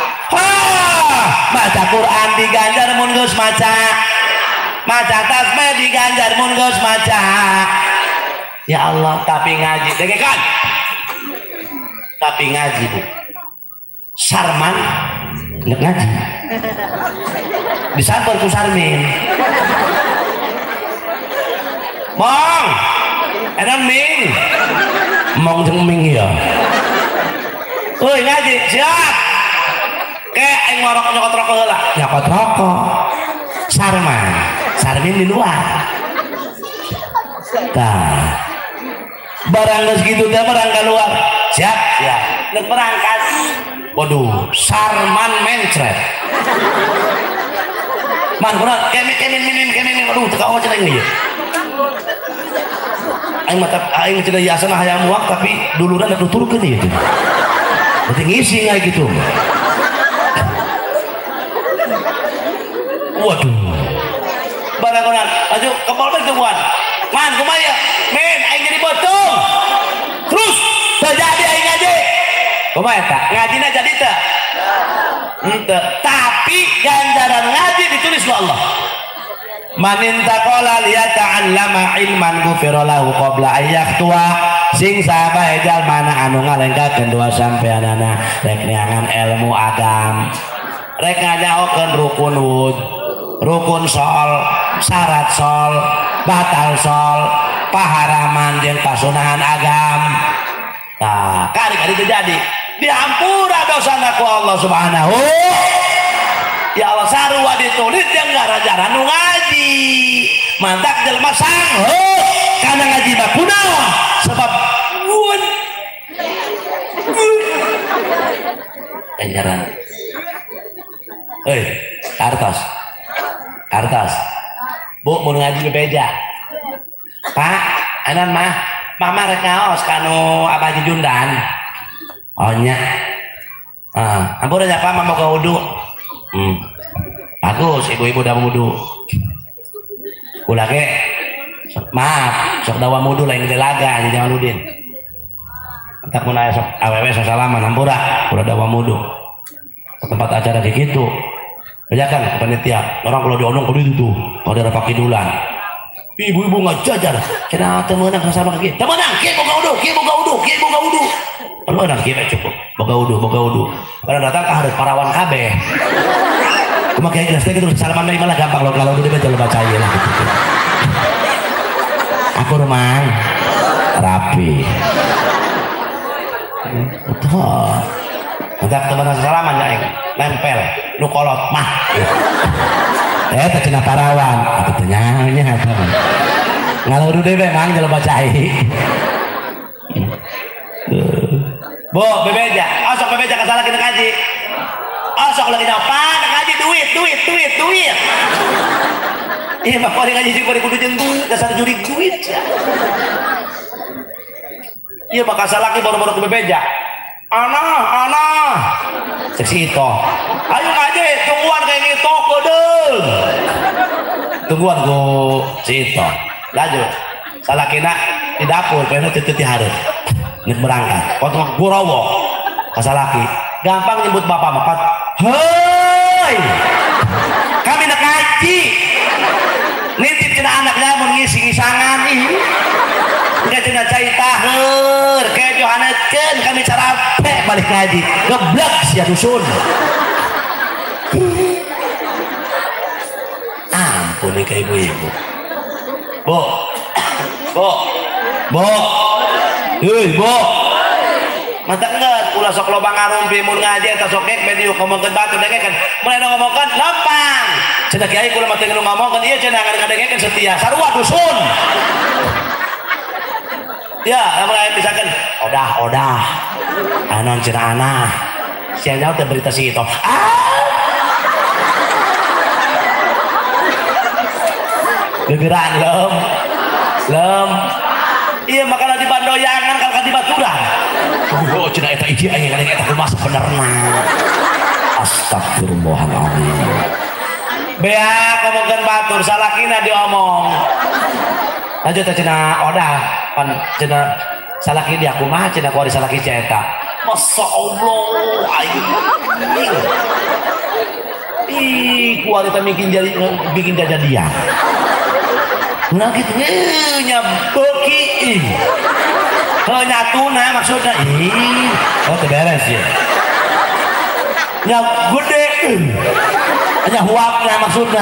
Maca Quran diganjar mun geus maca tasbih diganjar mun geus maca. Ya Allah, tapi ngaji degekan, tapi ngaji bu sarman nggak ngaji disamper ku sarmin mong edan ming mong jeung ming ya euy ngaji siap kayak aing ngorok nyokot rokok heula, nyokot rokok sarmin di luar. Tah barang geus kitu teh barang keluar siap neuk berangkat, waduh sarman mencret man kurang kemin waduh teu kaoh cenah ieu aing mah aing cenah biasa mah hayang muak tapi duluran da tuturkeun ieu teh berarti ngisi kayak gitu. Waduh barang kurang maju ke polpek tungguan man kumaya men aing jadi botong terus terjadi aing ngaji kumaya tak ngajina jadi tak ente tapi ganjaran ngaji ditulis ku Allah man intaqala liyata'allama ilman ghufira lahu qabla ayyaqtua sing sabae jalmana anu ngalengkakeun dua sampeanana rek neangan ilmu agam rek ngajaokeun rukun wud rukun sol syarat sol batal sol paharaman jeung pasunahan agam. Nah kali-kali terjadi diampura dosana ku Allah Subhanahu. Ya Allah sarua ditulis yang gara-gara nu ngaji mantak jelema sangheut kana ngaji mah kunaon sebab gun ganjaran kartos bu mau ngaji ke beja pak anan mah mama rek ngaos kanu abah jundan oh nya ampun aja pak mama mau wudu bagus ibu-ibu udah wudu ulah ge maaf sok dawa wudu lain gede laga aja jangan udin tak mun aya sok awewe sasalaman hampura udah dawa wudu ke tempat acara kayak gitu bejakan ke panitia orang kalau diondong kudu itu tuh kalau ada pakai dulan ibu-ibu nggak jajar kena temenang sama kaki temenang kieu boga udu kalau orang kieu cukup boga udu pada datang ke hareup parawan kabeh kumaha kieu jelas teh gitu salaman deui malah gampang lo kalau udu baca baca ieu lah gitu aku rumah rapi betul entah teman salaman ya nempel nu kolot mah teh cenah parawan atuh teh nyaho Ngaluru deh memang jalan bacai. Bu, bebeja. Osok bebeja kasalah kita kaji. Osok lagi apa? Kaji duit. Iya, mah kau ngaji juga di kudu jeung dasar juri duit. Iya, mah kasalah lagi baru-baru ke bebeja. Ana. Seksi itu. Ayo ngaji, tungguan kayak gitu, kodeng. Tungguan ku si itu. Lanjut. Salakina di dapur, pengen titi hareup. Nek berangkat. Waktu gurawo. Kasalaki. Gampang nyebut bapak mapat. Hei. Kami nak ngaji. Nitip cenah anaknya mun ngisi-ngisangan ih. Enggak cenah cai taheur, kayak johanekeun kami carape balik ngaji. Geblek sia dusun. Ampun nih kayak ibu-ibu. Bu. Mata enggak, ulah sok lobang ngarumpi mun ngaji eta sok gek bedi ngomongkeun batu dengekeun. Mun aya ngomongkeun lampang. Cenah kiai kula mah teu ngomongkeun ieu cenah ngadengekeun setia sarua dusun. Ya, mulai misalkan odah. Anon cenah anah. Sia nyaho teh berita si itu. Gegeran lem. Iya makalah di bandoyangan kalau di baturan. Oh cenah eta iji aya ngadeng eta kumaha sebenarna. Astagfirullahaladzim. Bea ngomongkeun batur salakina diomong. Lanjut cenah odah pan cenah salaki dia kumaha cenah ku ari salaki eta. Masyaallah aing. Ih ku ari teh bikin jadian. Nah gitu nyabeki nyatuna maksudnya beres ya nyab gede hanya huapnya maksudnya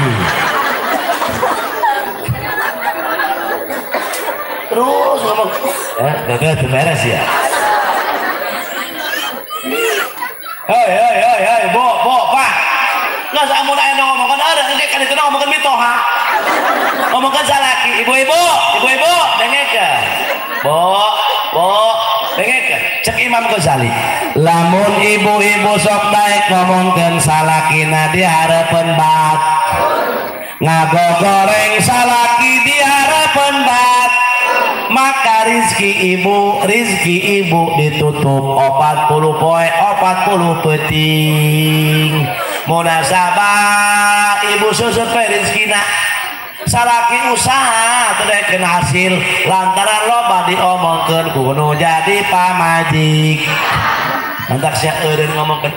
terus ngomong beres ya hei bo pak nggak samun ayo ngomongkan ada engke kan itu ngomongkan mitoha ngomongkan salaki ibu-ibu dengekeun bo dengekeun cek Imam Ghazali lamun ibu-ibu sok daek ngomongkeun salakina di hareupeun bat ngagogoreng salaki di hareupeun bat maka rizki ibu ditutup 40 poe 40 peuting munasabah ibu susut rizkina salaki usaha terdekin hasil lantaran loba diomongkeun kudu jadi pamajik antak sia eureun ngomongkeun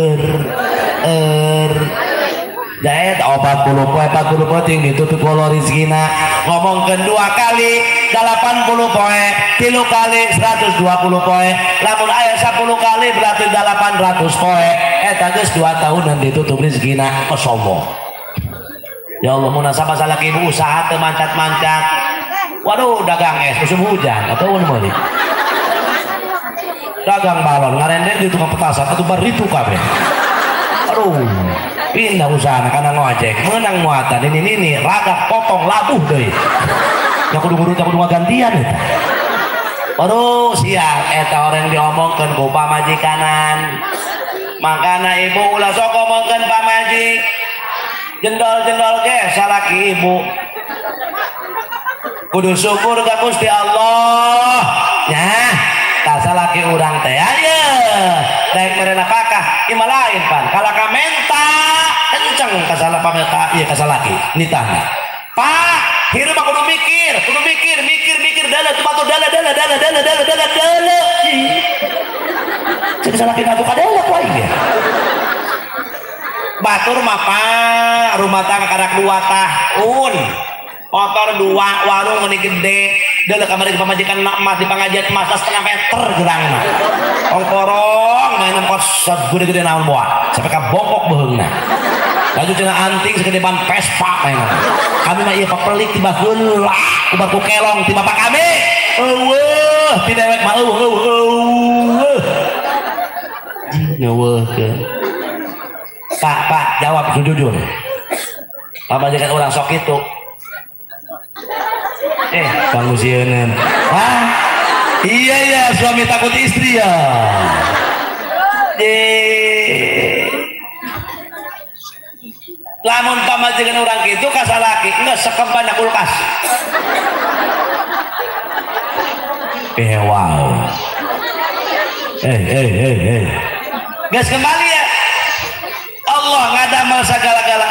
jaet 40 poe 40 peuting ditutup kolo rizkina ngomongkeun 2 kali 80 poe 3 kali 120 poe lamun aya 10 kali berarti 800 poe eta geus 2 tahunan ditutup rizkina sombong. Ya Allah munasabah salaki ibu usaha teu mancat-mancat. Waduh dagang es musim hujan atau mun dagang balon ngarenden di tukang petasan atuh baritu kabeh. Aduh pindah usaha kana ngojek menang muatan ini ragak potong labuh deui. Ya kudu gantian eta. Aduh siap eta orang diomongkeun ku pamajikanan. Makana ibu ulah sok ngomongkeun pamajik. Jendol ke salaki ibu kudu syukur ka Gusti Allah nya tak salaki urang teh aya daek merena pakah ieu lain pan kalaka menta kenceng ka salah pameta ieu ka salaki nitahna pak hirup kudu mikir dala tu batu dala cek salaki batu kadala ku aing batur mapa rumah tangga karak 2 tahun motor 2 warung meni gede deuleu kamar di pamajikan emas di pangajian emas 1,5 meter gerangna ongkorong mainan kos gede-gede naon boa sampai ka bongkok beheungna laju cenah anting segede ban Vespa mainan kami mah ieu papelik tiba heulah ubar ku kelong ti bapak kami eueuh ti dewek mah eueuh ngeueuhkeun Pak, jawab jujur. Pamajikan orang sok itu. pangusieun. Wah, iya ya, suami takut istri ya. Lamun pamajikan orang gitu kasalaki enggak sekempan kulkas. Wow. Guys kembali ya. Allah ngadamel segala-gala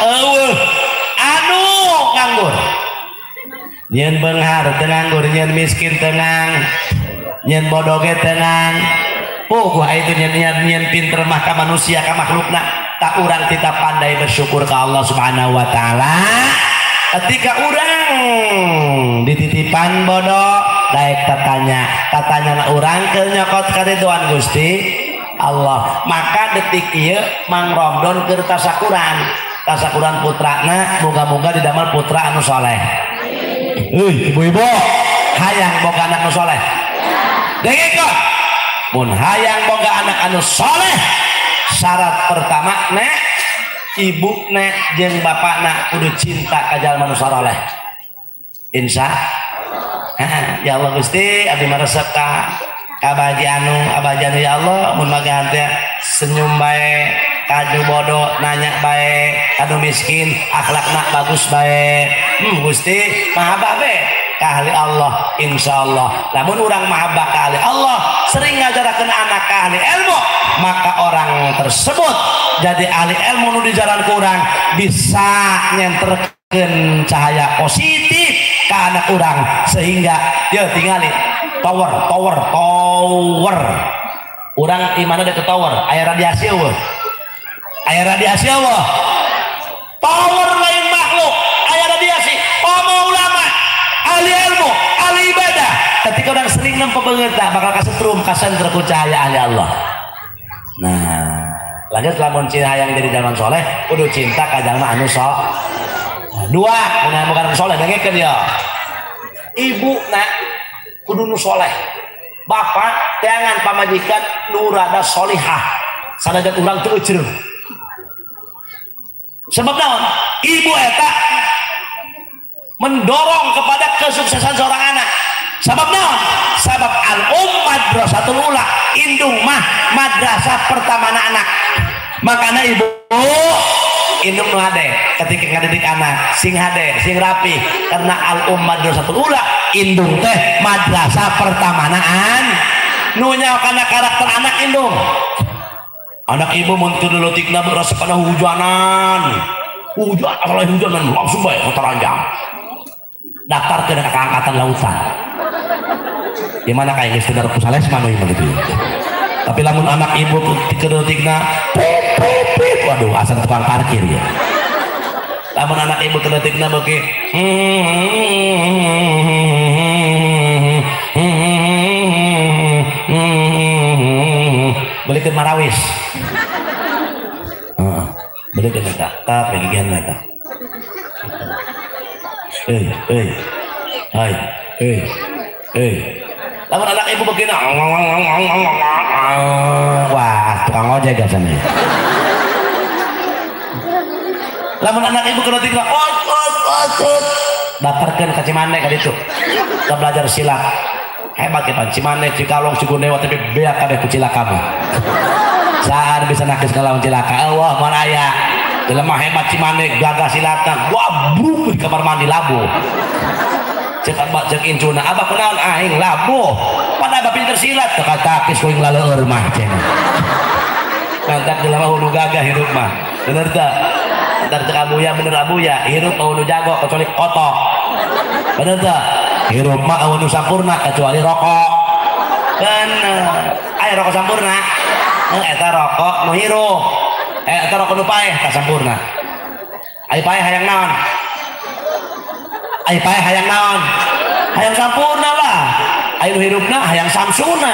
anu nganggur. Nyen beunghar teu nganggur, nyen miskin teu ngang, nyen bodoh ge teu ngang. Gua itu nyen pinter mah ka manusia ka makhlukna. Tak urang kita pandai bersyukur ke Allah Subhanahu wa taala ketika urang dititipan bodoh daek tatanya urang ke nyokot kariduan Gusti Allah. Maka detik ieu Mang Romdon keur tasakuran putrana moga-moga didamel putra anu soleh. Ibu-ibu hayang boga anak anu soleh. Dengkeun mun hayang boga anak anu soleh, syarat pertama nek ibu nek jeung bapak nak kudu cinta ka jalma nu saleh. Insya ya Allah Gusti abdi maresep ka abadi anu ya Allah mun magahan teh senyum bae, kadu bodoh nanya bae, kadu miskin akhlakna bagus bae. Gusti mahabah bae ka ahli Allah insyaallah. Lamun urang mahabah ka ahli Allah sering ngajarakeun anak ka ahli ilmu, maka orang tersebut jadi ahli ilmu nu dijalan kurang bisa nyenterkeun cahaya positif ke anak orang sehingga dia tinggali tower orang imana deket tower aya radiasi eueuh tower lain makhluk aya radiasi ulama ahli ilmu ahli ibadah ketika orang sering nempe beungeut bakal kasetrum kasenter ku cahaya ahli Allah. Nah, lanjut lamun cina yang jadi jalan soleh, kudu cinta ka jalma anu soleh. Dua, mun bukan soleh dengekeun ya. Ibu nak kudu nu soleh. Bapak teangan pamajikan nu rada solihah. Sanajan urang teu euceureuh. Sebab naon? Ibu eta mendorong kepada kesuksesan seorang anak. Sabab naon? Sabab madrasatul ula indung mah madrasah pertama anak. Makanya ibu indung nu hade ketika ngadidik anak sing hade sing rapi karena madrasatul ula indung teh madrasah pertama nu nyaokana karakter anak indung. Anak ibu mun teu leutikna berasa kana hujanan langsung bae teranjang. Daftar ke angkatan lautan. Gimana kayak istri darah pusales mana begitu. Tapi lamun anak ibu kedetikna waduh asal tukang parkir ya. Lamun anak ibu kedetikna bagi belikan marawis. Belikan eta tak bagian eta. Lamun anak ibu begini, wah tukang ojek gak sana. Lamun anak ibu kena tinggal, daftarkan ke Cimande kan itu, kita belajar silat. Hebat ya Cimande, Cikalong, Cigundewa, tapi biar kabeh kucila kamu. Saat bisa nakis kalau cilaka, Allah maraya. Lemah hebat Cimande, gagah silatan, wabruk di kamar mandi labu. Cek abah cek incuna abah kenaon aing labuh pada abah pinter silat teu katakis ku ing laleur mah cenah kantak jelema hulu gagah hirup mah bener teu entar cek abuya bener abuya hirup hulu jago kecuali kotok bener teu hirup mah hulu sampurna kecuali rokok bener aya rokok sampurna eta rokok nu hirup eta rokok nu paeh tah sampurna ai paeh hayang naon ai paeh hayang naon hayang sampurna lah aya nu hirupna hayang samsuna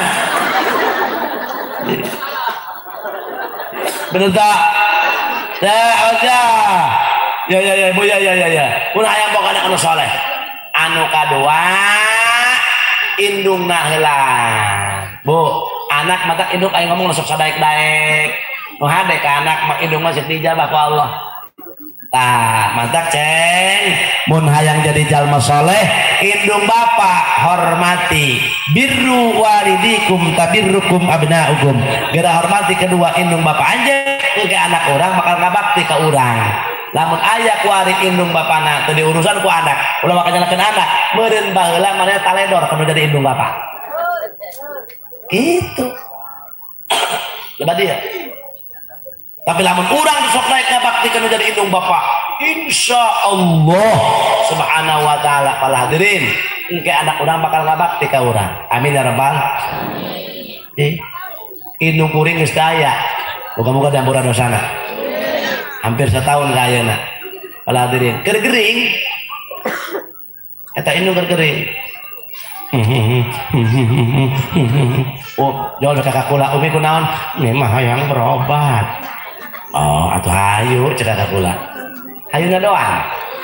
bener tak aja ya bu ya mun hayang boga anak anu saleh anu kadua indungna heula bu anak mata indung aya ngomong sok sadaek-daek nu hade ka anak mah indung mah dijabah ku Allah Mantap ceng mun hayang jadi jalma soleh indung bapak hormati birru walidikum tabirrukum abnaukum gara hormati kedua indung bapak anjing ke anak orang bakal ngabakti ke orang lamun aya kuari indung bapana teu diurusan ku anak ulah bakal nyalakeun anak meureun baheula maneh taledor kana jadi indung bapak gitu lebat dia. Tapi lamun urang sok naik bakti kana jadi indung bapak insya Allah subhanahu wa ta'ala para hadirin engke anak urang bakal ngabakti ka urang amin ya rabbal indung kuring geus daya moga-moga diampura dosana hampir setahun ka ayeuna para hadirin keur gering eta indung keur gering oh jauh kakak kula umi kunaon ini mah hayang berobat. Oh, atuh hayu cek kakak kula. Hayuna doang.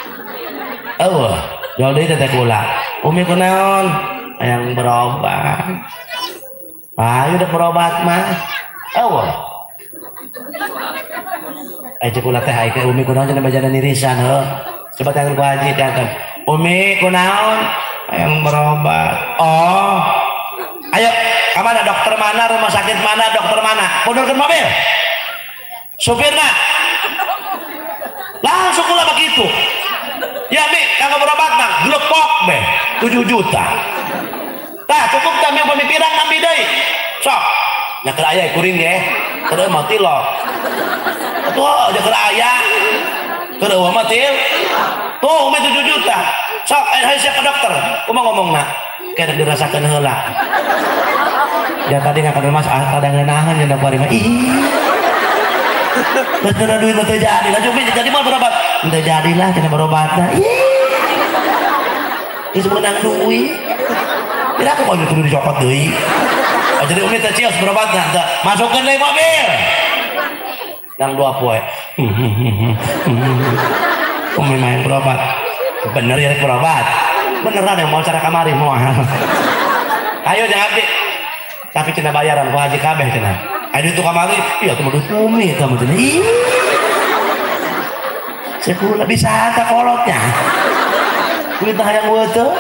Jual deui teh kula. Umi kunaon? Hayang berobat. Hayu udah berobat mah. Cek kula teh hayu ke umi kunaon cenah bajana nirisan heuh. Coba tangan ku haji tangan. Umi kunaon? Hayang berobat. Oh. Ayo, kemana dokter mana, rumah sakit mana, dokter mana? Pundurkeun mobil. Sopirna langsung kula begitu ya mi kagak berobat nang glepok be 7 juta tah cukup kami pemikiran ngambil deui sok nyaker aya kuring ge teu mah tilok atuh nyaker aya teu mah til tuh umi 7 juta sok ayo siap ke dokter kumaha ngomongna kena dirasakeun heula ya tadi ngakan mas kadang ngeunahan nya bari mah betul duit betul jadi lah cuma jadi mau berobat udah jadilah kena berobatnya ini sebenarnya duit tidak aku mau kudu dicopot deui jadi umi teh cios berobatna masukkeun deui mobil yang 2 poe umi main berobat bener ya berobat beneran yang mau cara kamari mau ayo jangan abdi tapi kena bayaran ku haji kabeh kena ada itu kamari, iya kamu udah umi kamu tuh nih. Saya bisa ada kolotnya. Kita yang buat tuh.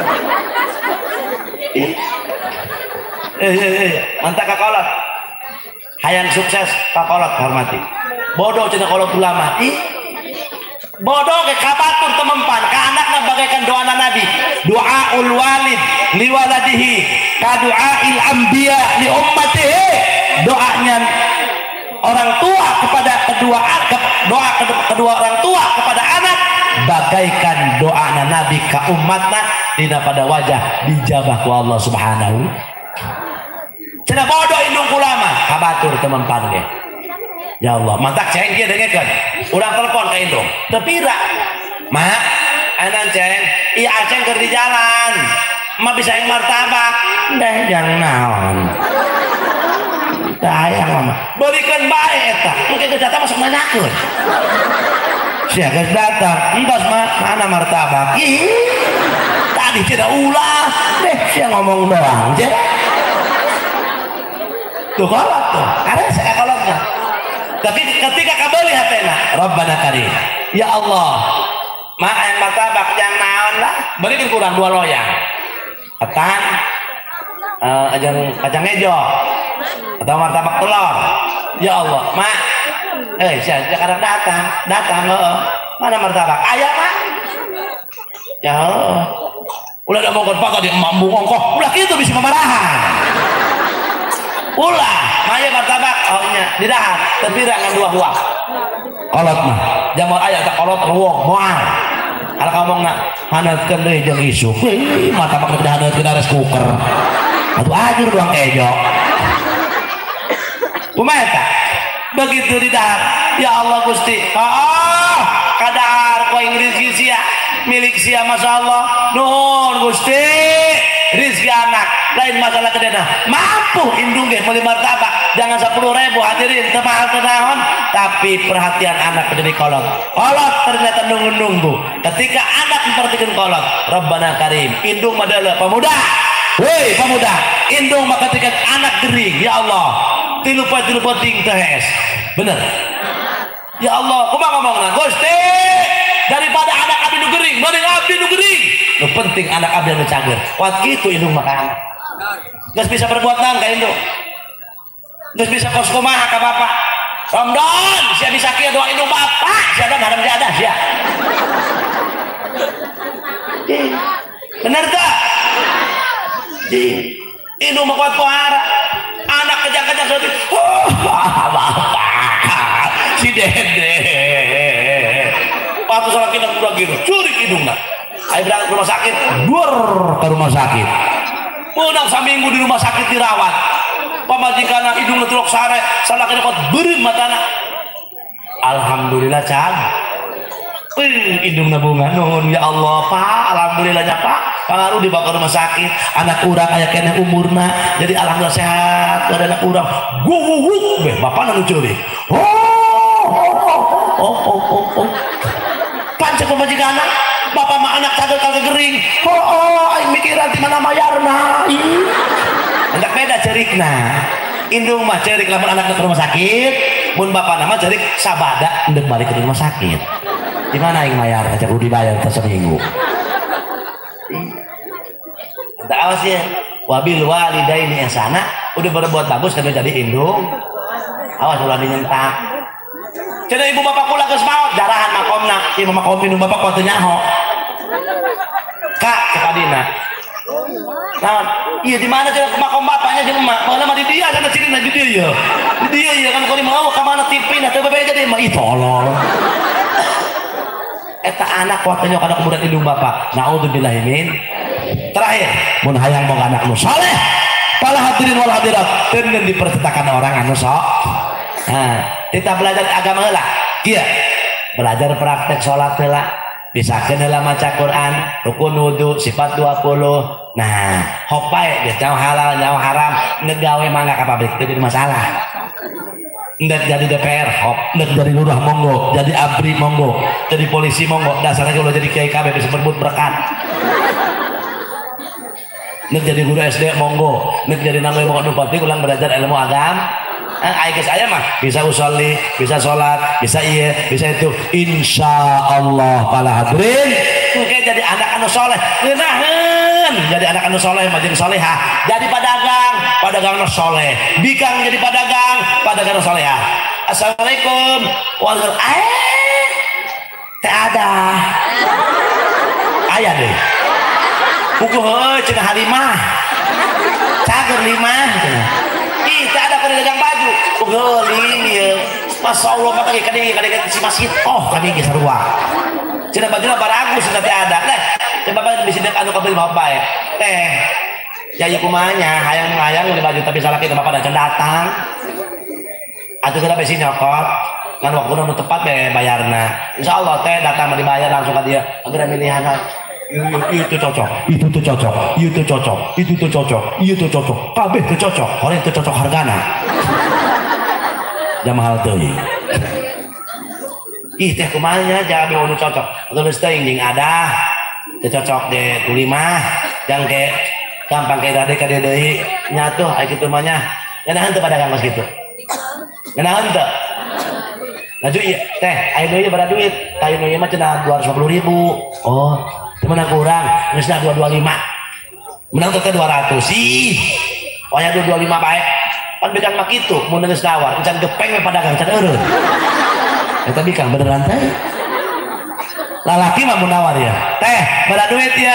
Mantap kak kolot. Hayang sukses kak kolot hormati. Bodoh cina kolot ulama. Bodoh ke kabatur temempan ke anaknya bagaikan doa Nabi. Doaul walid liwaladihi ka doail anbiya li ummatihi. Doanya orang tua kepada doa kedua orang tua kepada anak bagaikan doa Nabi ke umatna dina pada wajah dijabah ku Allah subhanahu cenah bodoh indung ulama kabatur temempan ge ya Allah mantap ceng kieu dengekeun urang telepon ka indung teu pira mah anan ceng ieu aceng keur di jalan mah bisa yang martabak deh jangan naon sayang mama berikan baik eta mungkin geus datang masuk nanyakeun sia geus datang entos mana martabak ih tadi tidak ulah deh sia ngomong doang je tuh kolot tuh ada saya kolotnya tapi ketika kabeli hatena Rabbana karim ya Allah mah yang martabak yang naon lah berikan kurang 2 loyang ketan kacang hijau atau martabak telur ya Allah mak saya sekarang datang mana martabak ayah mak ya ulah ada mau pak tadi emak bungong kok ulah gitu bisa memarahan ulah maya martabak oh nya didahan tapi dengan 2 buah kolot mah jamur ayah tak kolot ruwong moal kalau kamu nak hanatkeun deui jeung isuk martabak udah hanatkeun rice cooker atuh ajur doang kejo kumaha begitu didahar ya Allah Gusti kadar ko rezeki sia milik sia masyaallah nuhun Gusti rezeki anak lain masalah kedena mampu indung ge meuli martabak jangan 10.000 hadirin teu mahal teu naon tapi perhatian anak menjadi kolot ternyata nunggu ketika anak memperhatikan kolot Rabbana karim indung madalah pemuda woi pemuda indung maka ketika anak gering ya Allah tilu poting tehes bener Ya Allah, kumaha ngomongna? Gusti, daripada anak abdi nu gering, mending abdi nu gering. Nu penting anak abdi nu cager. Kuat kitu indung makan. Geus bisa berbuat naon ka indung. Geus bisa kos kumaha ka bapak. Romdon, sia bisa kieu doa indung bapak, sia dan hadam jadah sia. Bener tak? Indung mah kuat pohara. Anak kejang-kejang seperti, oh bapak, si dede. Patu salah kita kurang gitu, curi hidungnya. Ayo berangkat ke rumah sakit, dur ke rumah sakit. Menang saminggu di rumah sakit dirawat. Pamajikan hidungnya tulok sare, salah kena kot beureum matana. Alhamdulillah can. Hidungnya bunga, nuhun ya Allah Pak, alhamdulillahnya Pak. Pengaruh dibawa ke rumah sakit, anak kurang kayak kena umurna, jadi alhamdulillah sehat. Ada anak kurang, guguk, bapak nanu curi. Pancet pemajikan anak, bapak mah anak kagak gering. Aing mikir nanti mana mayarna. Enggak beda cerikna. Indung mah cerik lamun anak ke rumah sakit, mun bapak nama cerik sabada ndek balik ke rumah sakit. Di mana aing mayar? Aja kudu dibayar per seminggu. Tak awas ya. Wabil walidaini ihsana, udah berbuat bagus kan jadi indung. Awas ulah dinyentak. Cenah ibu bapak kula geus maot darahan makomna, ieu makom indung bapak kuat teu nyaho. Kak kepadina. Naon? Iya di mana cenah makom bapaknya jeung emak? Baheula mah di dieu cenah cirina di dieu ya. Di dieu ya kan kudu mau ka mana tipina teu bebeja deui mah ih tolol. Eta anak kuat teu kana kemudian indung bapak. Naudzubillahi min. Terakhir, mun hayang boga anak nu saleh, para hadirin wal hadirat, teu dipercetakan orang anu sok. Nah, kita belajar agama heula. Kieu. Belajar praktek salat heula, bisakeun heula maca Quran, rukun wudu, sifat 20. Nah, hopae geus nyaho halal, nyaho haram, negawe mangga ka pabrik teu jadi masalah. Ndak jadi DPR, hop, ndak jadi lurah monggo, jadi abri monggo, jadi polisi monggo, dasarnya kalau jadi kiai kabeh bisa berbut berkat. Nek jadi guru SD monggo, nek jadi nanggung monggo bupati ulang belajar ilmu agama. Ayo guys, aya mah bisa usolli, bisa sholat, bisa iya, bisa itu. Insya Allah para hadirin, mungkin jadi anak anu soleh, ngeunaheun jadi anak anu soleh, majeng solehah, jadi padagang anu soleh, bikang jadi padagang anu solehah. Assalamualaikum, waalaikumsalam. Teh ada, ayah deh. Puguh cenah halimah cager 5 cenah ih teh ada kada dagang baju puguh lieu Masya Allah mata ge kadenge si masjid oh kami ge sarua cenah bajuna baragus cenah teh ada teh coba bae bisi anu kabel mah bae teh jadi kumanya hayang-hayang udah baju tapi salah kita bapak datang atuh kita besi nyokot ngan waktu nu tepat be bayarna insyaallah teh datang mah dibayar langsung ka dia agar milihan itu cocok, itu tuh cocok, itu cocok, itu tuh cocok, itu cocok, kabeh tuh cocok, orang itu cocok hargana. Jam mahal tuh. Ih teh kumanya jabe nu cocok, terus teh jeung ada, teu cocok deh kulimah, jang ke gampang ke dade ka deui nyatuh aya kitu mah nya. Ngeunaheun teu padagang geus kitu. Ngeunaheun teu. Laju ieu teh aya deui berapa duit? Kayu nu ieu mah cenah 250.000. Oh. Menang kurang, misalnya 225 menang teteh 200 sih wanya 225 baik kan bikang mak itu mau nangis nawar encan gepeng padagang encan eureun eta bikang beneran teh lalaki mah mau nawar ya teh bada duit ya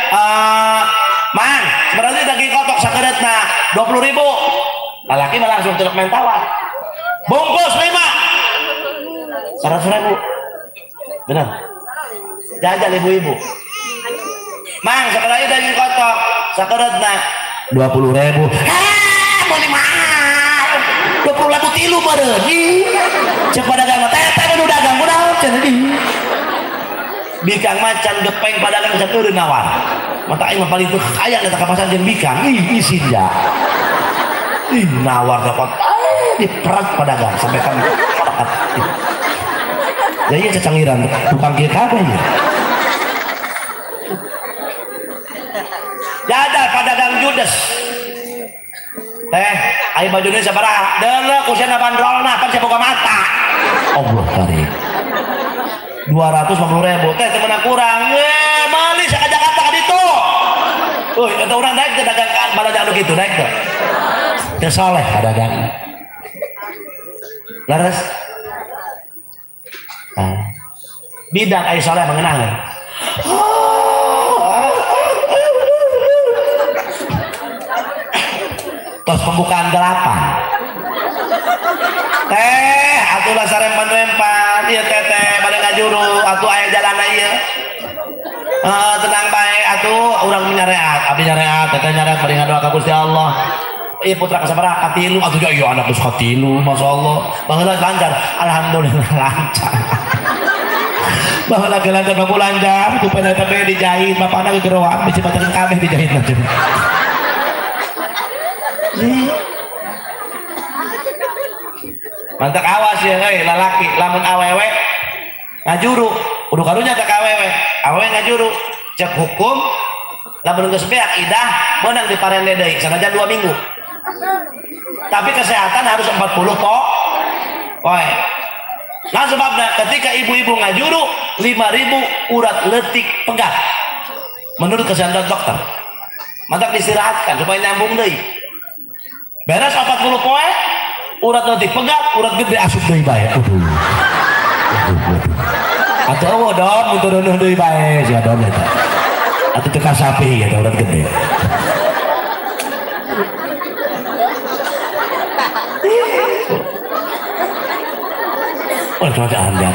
mang berarti daging kotok sakedeutna 20.000 lalaki mah langsung celek main tawar bungkus 5 100.000 bener jajan ibu-ibu mang sekarang daging kotok sakereutna 20.000 mau di mahal 20.000 tilu meureun ceuk padagang teh nu dagang kunaon cenah di bikang macan gepeng padagang can eureun nawar mata aing mah paling teu kaya eta ka pasar jeung bikang ih isinja ih nawar dapat diperat padagang sampai kan ya iya cacanggiran tukang kieu kabeh ya jadal padagang judes teh ayo bajunya sabaraha deuleu kusana bandrolna kan saya boga mata Allah karim 250.000 teh temen kurang balik ke Jakarta kan itu kata orang naik ke dagang baladak lu gitu naik tuh ke soleh ke dagang laras bidang ayo soleh mengenang terus pembukaan 8 teh atulah sarempan-rempan iya teteh pada ngajuru atuh aya jalan ieu tenang baik atuh urang nyareat abdi nyareat teteh nyareat bari ngadoa ka Gusti Allah ieu putra kasabaraha katilu atuh ya ieu anak geus katilu masyaallah baheula lancar alhamdulillah lancar baheula lancar baku lancar kupena teh dijahit bapana gegeroan bisi bacakeun kabeh dijahit nanti mantap awas ya lalaki lamun awewe ngajuru udah karunya tak awewe ngajuru cek hukum lamun geus beak idah beunang diparende deui sanajan 2 minggu tapi kesehatan harus 40 poe nah sebabna ketika ibu-ibu ngajuru 5.000 urat letik pegat menurut kesehatan dokter mantap diistirahatkan supaya nyambung deui beres 40 poe urat letik pegat urat gede asup deui bae atuh eueuh don mun turun deui bae sia don eta atuh teu kasapi eta urat gede oh cuma anda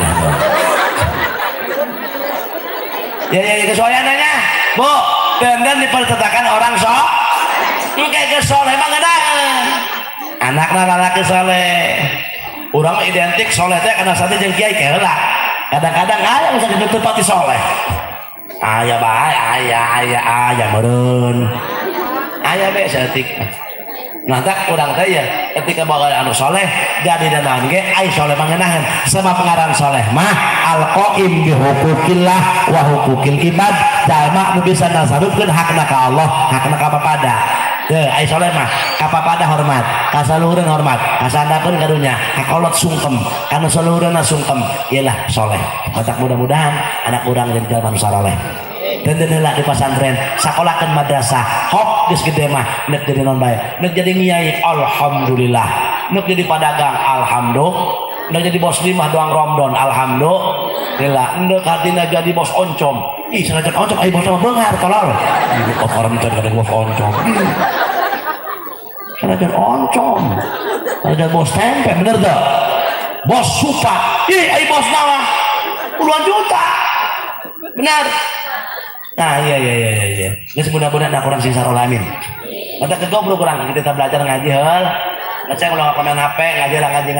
ya kesoyanannya bu dan dipertetakan orang sok kayak kesoleh mah ngeunaan anakna lalaki soleh urang mah identik soleh teh kana sate jeung kiai heula kadang-kadang aya bisa ditepati soleh aya bae aya meureun aya be saeutik nanti urang teh ya ketika bawa anu soleh jadi danahan ge ai soleh mangenahan sama pengaran soleh mah al-qaim bi hukukillah wa hukukil ibad jalma nu bisa nasarupkeun hakna ka Allah hakna ka papada teu ai soleh mah ka papada hormat ka saluhureun hormat ka sandakeun karunya ka kolot sungkem kana saluhureunna sungkem ialah soleh matak mudah-mudahan anak urang jadi jalma nu saleh dan heula di pesantren sakolakeun madrasah hop geus gede mah neuk jadi non bae neuk jadi nyai alhamdulillah neuk jadi padagang alhamdulillah neuk jadi bos limah doang Ramadan alhamdulillah neuk artina jadi bos oncom ih sanajan oncom aya bos beungar tolol ieu orang teh kadang bos oncom sanajan oncom sanajan bos tempe bener teu bos supa ih aya bos nawa puluhan juta benar. Nah iya geus mudah-mudahan aku orang sing sarolamin mata kegoblok urang kita belajar ngaji heul ngecek ulah komen HP ngaji lah ngaji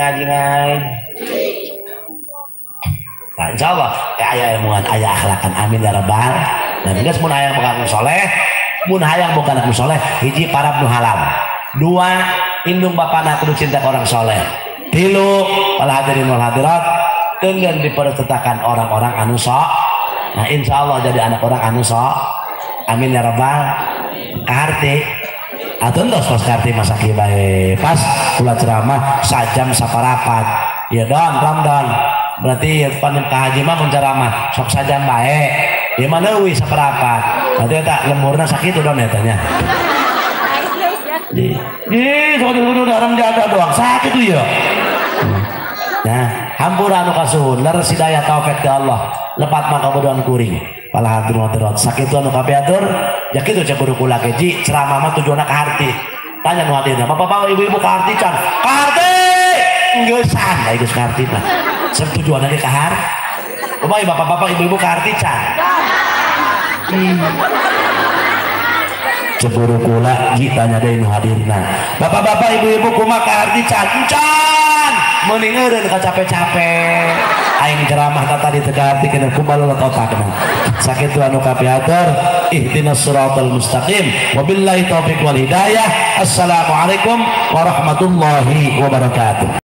nah insyaallah aya ilmuan aya akhlakan amin ya rabbal dan geus mun hayang boga anu soleh mun hayang boga anu soleh hiji parab nu halal 2 indung bapana kudu cinta ke orang soleh 3 wal hadirin wal hadirat dengan dipertetakan orang-orang anu sok nah insya Allah jadi anak orang anu sok amin ya rabbal kaharti atau entos pas kaharti masa kibae pas kula ceramah sajam saparapat ya don Ramadan berarti panen kahaji mah mun ceramah sok sajam bae ya mana leuwih saparapat berarti eta lemurna sakitu don eta nya di sok kudu orang jaga doang sakitu ya nah hampura anu kasuhun leres hidayah taufik ti Allah lepat maka bodohan kuring pala hadir hadirat sakitu anu kapiatur ya kitu cek kudu kula keji ceramah mah tujuanna ka harti tanya nu hadirna bapak-bapak ibu-ibu ka harti can ka harti geussan da geus ka harti mah sep tujuanna ge ka harti kumaha bapak-bapak ibu-ibu ka harti can ceburu kula tanya deui nu hadirna bapak-bapak ibu-ibu kumaha ka harti can mending eureun ka capek-capek aing ceramah tadi tegati kena kumaha otakna sakitu anu kapiatur ihdinas siratal mustaqim wabillahi taufiq wal hidayah assalamualaikum warahmatullahi wabarakatuh.